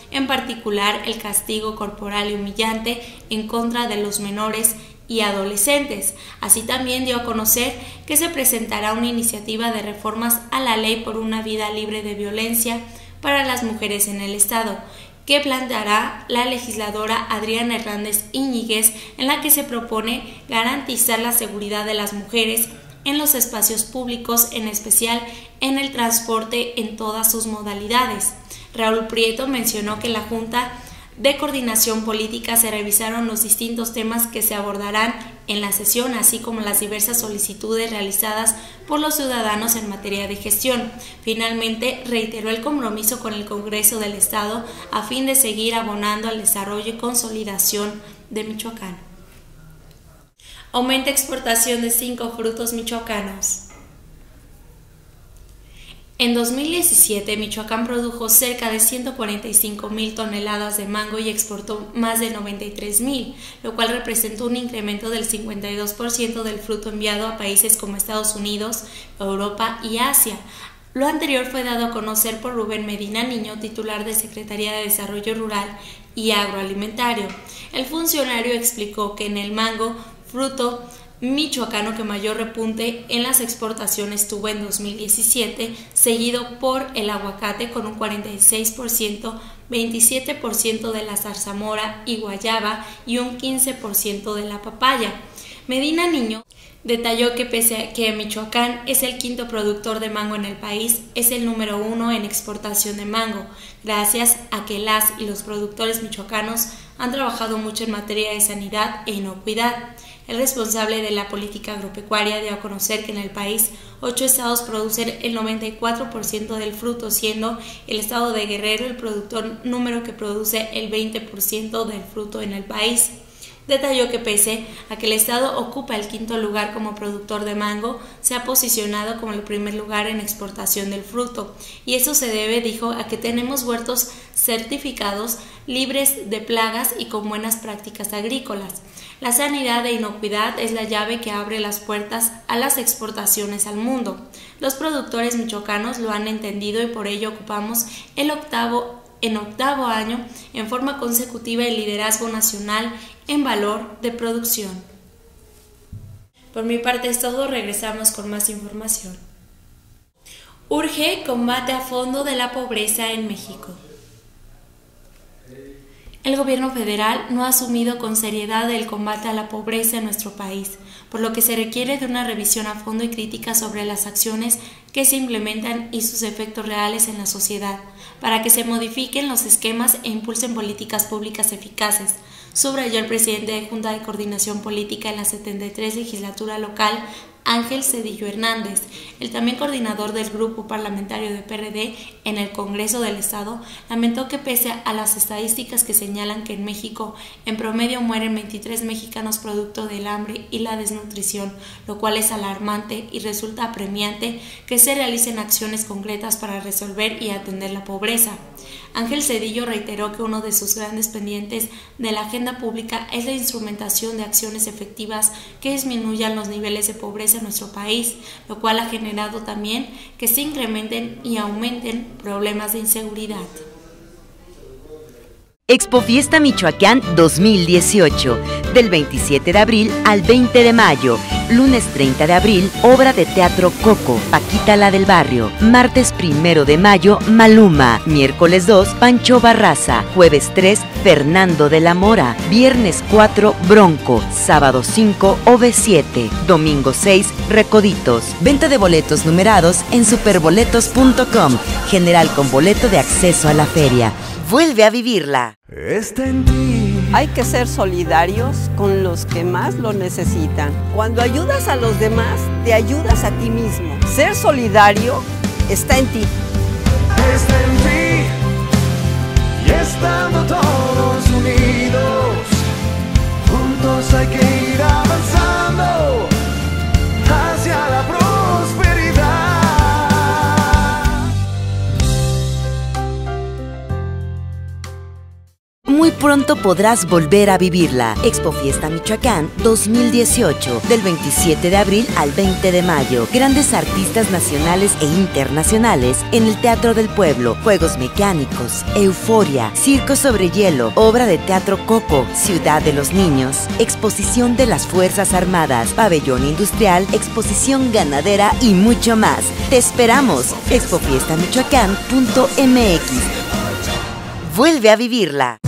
S5: en particular el castigo corporal y humillante en contra de los menores y adolescentes. Así también dio a conocer que se presentará una iniciativa de reformas a la ley por una vida libre de violencia para las mujeres en el Estado, que planteará la legisladora Adriana Hernández Íñiguez, en la que se propone garantizar la seguridad de las mujeres en los espacios públicos, en especial en el transporte en todas sus modalidades. Raúl Prieto mencionó que en la Junta de Coordinación Política se revisaron los distintos temas que se abordarán en la sesión, así como las diversas solicitudes realizadas por los ciudadanos en materia de gestión. Finalmente, reiteró el compromiso con el Congreso del Estado a fin de seguir abonando al desarrollo y consolidación de Michoacán. Aumenta exportación de 5 frutos michoacanos. En 2017, Michoacán produjo cerca de 145,000 toneladas de mango y exportó más de 93,000, lo cual representó un incremento del 52% del fruto enviado a países como Estados Unidos, Europa y Asia. Lo anterior fue dado a conocer por Rubén Medina Niño, titular de Secretaría de Desarrollo Rural y Agroalimentario. El funcionario explicó que en el mango, fruto michoacano que mayor repunte en las exportaciones tuvo en 2017, seguido por el aguacate con un 46%, 27% de la zarzamora y guayaba y un 15% de la papaya. Medina Niño detalló que pese a que Michoacán es el quinto productor de mango en el país, es el número 1 en exportación de mango, gracias a que las y los productores michoacanos han trabajado mucho en materia de sanidad e inocuidad. El responsable de la política agropecuaria dio a conocer que en el país 8 estados producen el 94% del fruto, siendo el estado de Guerrero el productor número que produce el 20% del fruto en el país. Detalló que pese a que el estado ocupa el quinto lugar como productor de mango, se ha posicionado como el primer lugar en exportación del fruto, y eso se debe, dijo, a que tenemos huertos certificados, libres de plagas y con buenas prácticas agrícolas. La sanidad e inocuidad es la llave que abre las puertas a las exportaciones al mundo. Los productores michoacanos lo han entendido y por ello ocupamos en octavo año en forma consecutiva el liderazgo nacional en valor de producción. Por mi parte es todo, regresamos con más información. Urge combate a fondo de la pobreza en México. El gobierno federal no ha asumido con seriedad el combate a la pobreza en nuestro país, por lo que se requiere de una revisión a fondo y crítica sobre las acciones que se implementan y sus efectos reales en la sociedad, para que se modifiquen los esquemas e impulsen políticas públicas eficaces, subrayó el presidente de Junta de Coordinación Política en la 73 legislatura local, Ángel Cedillo Hernández. El también coordinador del grupo parlamentario de PRD en el Congreso del Estado lamentó que pese a las estadísticas que señalan que en México en promedio mueren 23 mexicanos producto del hambre y la desnutrición, lo cual es alarmante y resulta apremiante que se realicen acciones concretas para resolver y atender la pobreza. Ángel Cedillo reiteró que uno de sus grandes pendientes de la agenda pública es la instrumentación de acciones efectivas que disminuyan los niveles de pobreza en nuestro país, lo cual ha generado también que se incrementen y aumenten problemas de inseguridad.
S1: Expo Fiesta Michoacán 2018, del 27 de abril al 20 de mayo. Lunes 30 de abril, obra de teatro Coco, Paquita la del Barrio. Martes 1 de mayo, Maluma. Miércoles 2, Pancho Barraza. Jueves 3, Fernando de la Mora. Viernes 4, Bronco. Sábado 5, OV7. Domingo 6, Recoditos. Venta de boletos numerados en superboletos.com. General con boleto de acceso a la feria. Vuelve a vivirla.
S6: Está en ti.
S7: Hay que ser solidarios con los que más lo necesitan. Cuando ayudas a los demás, te ayudas a ti mismo. Ser solidario está en ti.
S6: Está en ti. Y estando todos unidos, juntos hay que ir avanzando hacia la prosperidad.
S1: Muy pronto podrás volver a vivirla. Expo Fiesta Michoacán 2018, del 27 de abril al 20 de mayo. Grandes artistas nacionales e internacionales en el Teatro del Pueblo. Juegos mecánicos, euforia, circo sobre hielo, obra de teatro Coco, Ciudad de los Niños, exposición de las Fuerzas Armadas, pabellón industrial, exposición ganadera y mucho más. ¡Te esperamos! expofiestamichoacán.mx. Vuelve a vivirla.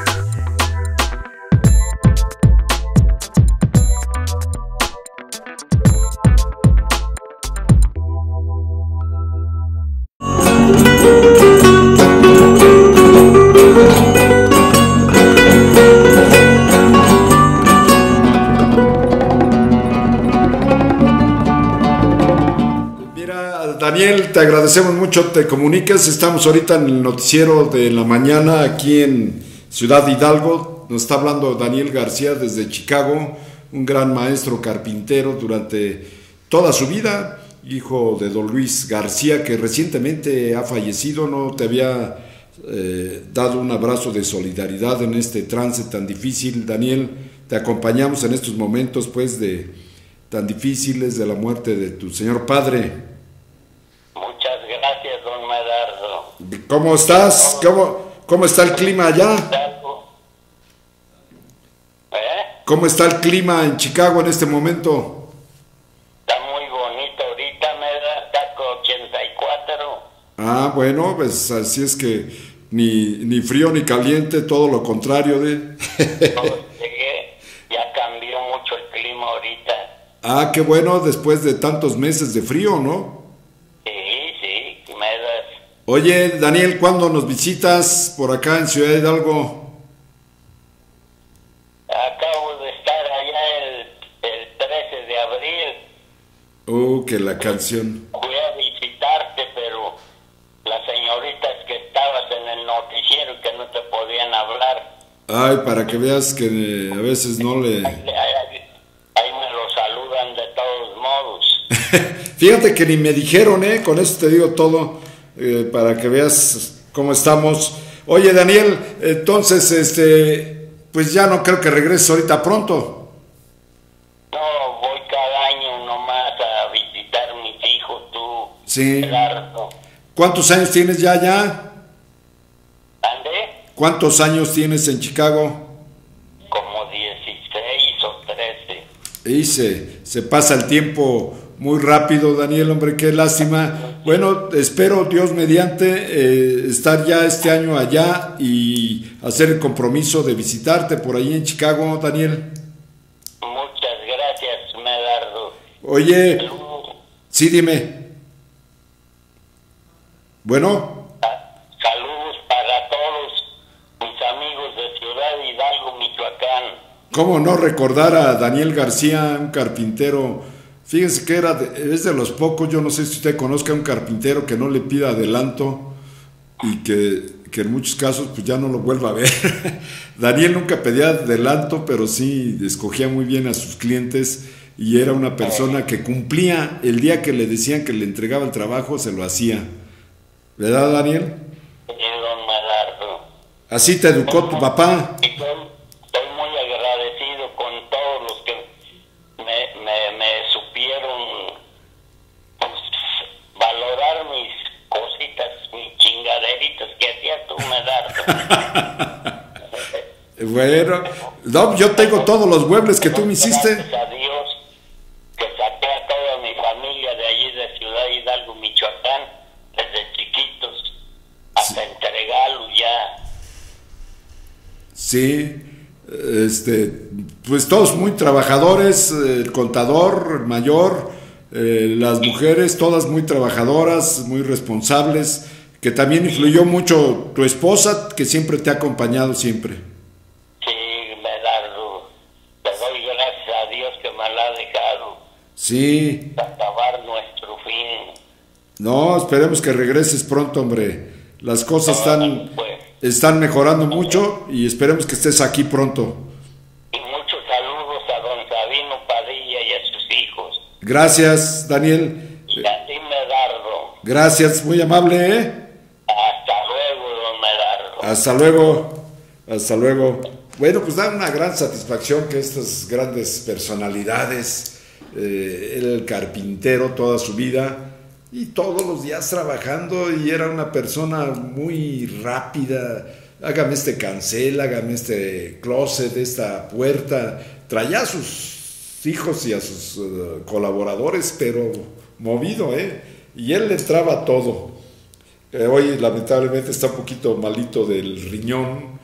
S2: Daniel, te agradecemos mucho, te comuniques, estamos ahorita en el noticiero de la mañana aquí en Ciudad Hidalgo, nos está hablando Daniel García desde Chicago, un gran maestro carpintero durante toda su vida, hijo de don Luis García, que recientemente ha fallecido. No te había dado un abrazo de solidaridad en este trance tan difícil, Daniel, te acompañamos en estos momentos pues tan difíciles de la muerte de tu señor padre.
S11: Gracias, don Medardo.
S2: ¿Cómo estás? ¿Cómo está el clima allá? ¿Cómo está el clima en Chicago en este momento?
S11: Está muy bonito ahorita, está con 84.
S2: Ah, bueno, pues así es que ni frío ni caliente, todo lo contrario
S11: ya cambió mucho el clima ahorita.
S2: Ah, qué bueno, después de tantos meses de frío, ¿no? Oye, Daniel, ¿cuándo nos visitas por acá en Ciudad Hidalgo?
S11: Acabo de estar allá el 13 de abril.
S2: Que la canción.
S11: Fui a visitarte, pero las señoritas que estabas en el noticiero que no te podían hablar.
S2: Ay, para que veas que a veces no le...
S11: Ahí me lo saludan de todos modos.
S2: Fíjate que ni me dijeron, con eso te digo todo. Para que veas cómo estamos. Oye, Daniel, entonces, pues ya no creo que regreses ahorita pronto.
S11: No, voy cada año nomás a visitar a mis hijos, tú.
S2: Sí.
S11: Gerardo.
S2: ¿Cuántos años tienes ya allá?
S11: ¿Ande?
S2: ¿Cuántos años tienes en Chicago?
S11: Como 16 o 13.
S2: Y se pasa el tiempo muy rápido, Daniel, hombre, qué lástima. Bueno, espero, Dios mediante, estar ya este año allá y hacer el compromiso de visitarte por ahí en Chicago, Daniel.
S11: Muchas gracias, Medardo.
S2: Oye,
S11: Saludos.
S2: Sí, dime. Bueno.
S11: Saludos para todos mis amigos de Ciudad Hidalgo, Michoacán.
S2: ¿Cómo no recordar a Daniel García, un carpintero? Fíjense que es de los pocos, yo no sé si usted conozca a un carpintero que no le pida adelanto y que en muchos casos pues ya no lo vuelva a ver. Daniel nunca pedía adelanto, pero sí escogía muy bien a sus clientes y era una persona que cumplía. El día que le decían que le entregaba el trabajo, se lo hacía. ¿Verdad, Daniel?
S11: Sí, don Medardo.
S2: ¿Así te educó tu papá?
S11: Estoy muy agradecido con todos los que me supieron pues, valorar mis cositas, mis chingaderitas que hacías tú, Medardo.
S2: Bueno, no, yo tengo todos los muebles que tú me hiciste.
S11: Gracias a Dios que saqué a toda mi familia de allí de Ciudad Hidalgo, Michoacán, desde chiquitos hasta entregarlo ya.
S2: Sí, pues todos muy trabajadores, el contador, el mayor, las mujeres, todas muy trabajadoras, muy responsables, que también influyó mucho tu esposa, que siempre te ha acompañado siempre.
S11: Sí, Medardo, te doy gracias a Dios que me la ha dejado.
S2: Sí.
S11: Acabar nuestro fin.
S2: No, esperemos que regreses pronto, hombre. Las cosas están mejorando mucho y esperemos que estés aquí pronto.
S11: Y muchos saludos a don Sabino Padilla y a sus hijos.
S2: Gracias, Daniel.
S11: Y a ti, Medardo.
S2: Gracias, muy amable,
S11: Hasta luego, don Medardo.
S2: Hasta luego. Hasta luego. Bueno, pues da una gran satisfacción que estas grandes personalidades, el carpintero toda su vida y todos los días trabajando, y era una persona muy rápida. Hágame este cancel, hágame este closet, esta puerta. Traía a sus hijos y a sus colaboradores, pero movido, y él le entraba a todo. Hoy lamentablemente está un poquito malito del riñón,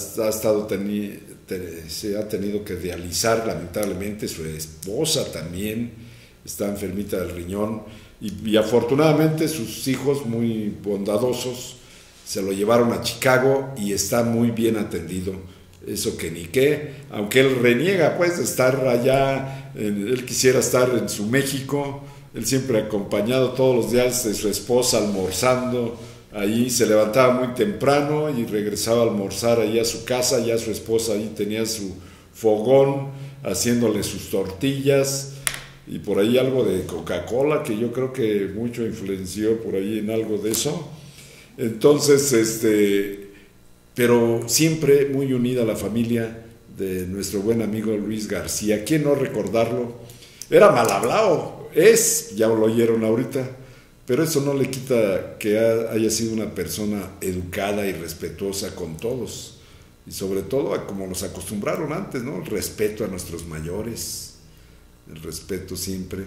S2: se ha tenido que dializar lamentablemente. Su esposa también está enfermita del riñón, y afortunadamente sus hijos, muy bondadosos, se lo llevaron a Chicago y está muy bien atendido. Eso que ni qué, aunque él reniega pues de estar allá, él quisiera estar en su México. Él siempre acompañado todos los días de su esposa almorzando. Ahí se levantaba muy temprano y regresaba a almorzar ahí a su casa. Ya su esposa ahí tenía su fogón haciéndole sus tortillas, y por ahí algo de Coca-Cola, que yo creo que mucho influenció por ahí en algo de eso. Entonces, pero siempre muy unida la familia de nuestro buen amigo Luis García. ¿Quién no recordarlo? Era mal hablado, ya lo oyeron ahorita, pero eso no le quita que haya sido una persona educada y respetuosa con todos, y sobre todo a como nos acostumbraron antes, ¿no? El respeto a nuestros mayores, el respeto siempre,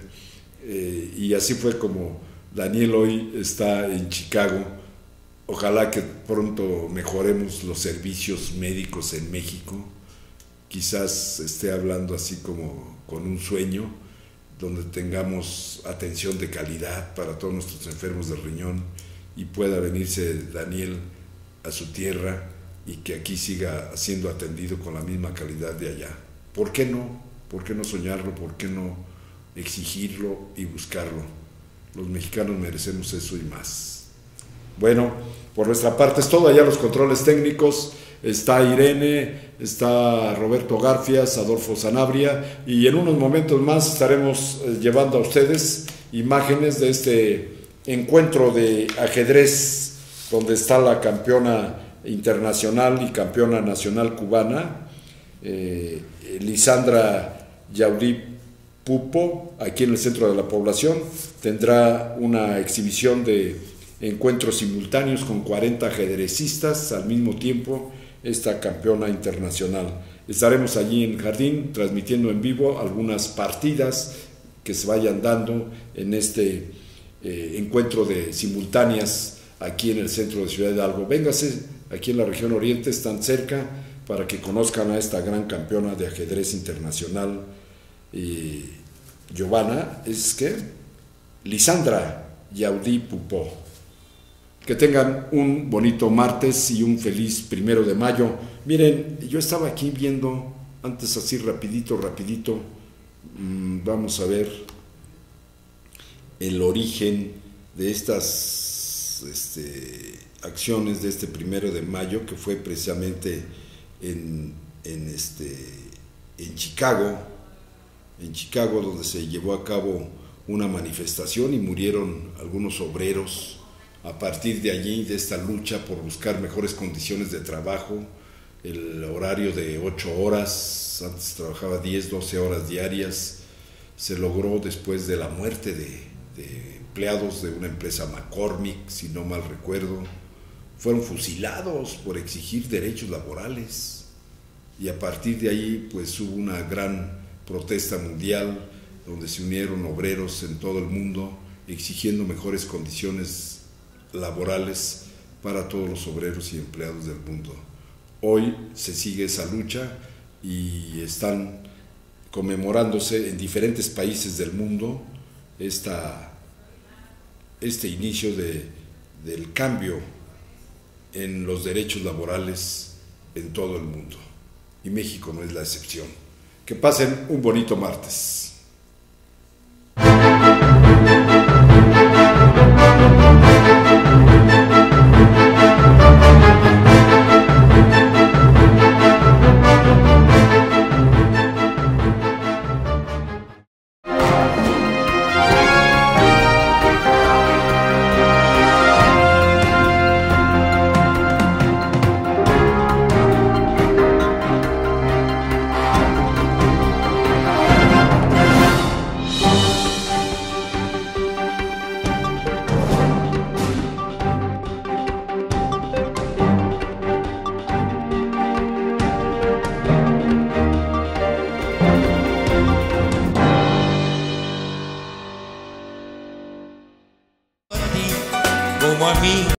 S2: y así fue como Daniel hoy está en Chicago. Ojalá que pronto mejoremos los servicios médicos en México. Quizás esté hablando así como con un sueño, donde tengamos atención de calidad para todos nuestros enfermos del riñón, y pueda venirse Daniel a su tierra y que aquí siga siendo atendido con la misma calidad de allá. ¿Por qué no? ¿Por qué no soñarlo? ¿Por qué no exigirlo y buscarlo? Los mexicanos merecemos eso y más. Bueno, por nuestra parte es todo. Allá los controles técnicos está Irene, está Roberto Garfias, Adolfo Sanabria, y en unos momentos más estaremos llevando a ustedes imágenes de este encuentro de ajedrez, donde está la campeona internacional y campeona nacional cubana, Lisandra Yaudí Pupo, aquí en el centro de la población. Tendrá una exhibición de encuentros simultáneos con 40 ajedrecistas al mismo tiempo, esta campeona internacional. Estaremos allí en Jardín transmitiendo en vivo algunas partidas que se vayan dando en este encuentro de simultáneas aquí en el centro de Ciudad Hidalgo. Véngase, aquí en la región oriente, están cerca, para que conozcan a esta gran campeona de ajedrez internacional, Lisandra Yaudí Pupo. Que tengan un bonito martes y un feliz 1 de mayo. Miren, yo estaba aquí viendo, antes así rapidito, vamos a ver el origen de estas acciones de este 1 de mayo, que fue precisamente en Chicago, donde se llevó a cabo una manifestación y murieron algunos obreros. A partir de allí, de esta lucha por buscar mejores condiciones de trabajo, el horario de 8 horas, antes trabajaba 10, 12 horas diarias, se logró después de la muerte de empleados de una empresa McCormick, si no mal recuerdo. Fueron fusilados por exigir derechos laborales, y a partir de ahí pues hubo una gran protesta mundial, donde se unieron obreros en todo el mundo exigiendo mejores condiciones laborales para todos los obreros y empleados del mundo. Hoy se sigue esa lucha y están conmemorándose en diferentes países del mundo este inicio del cambio en los derechos laborales en todo el mundo, y México no es la excepción. Que pasen un bonito martes.
S10: como a mí.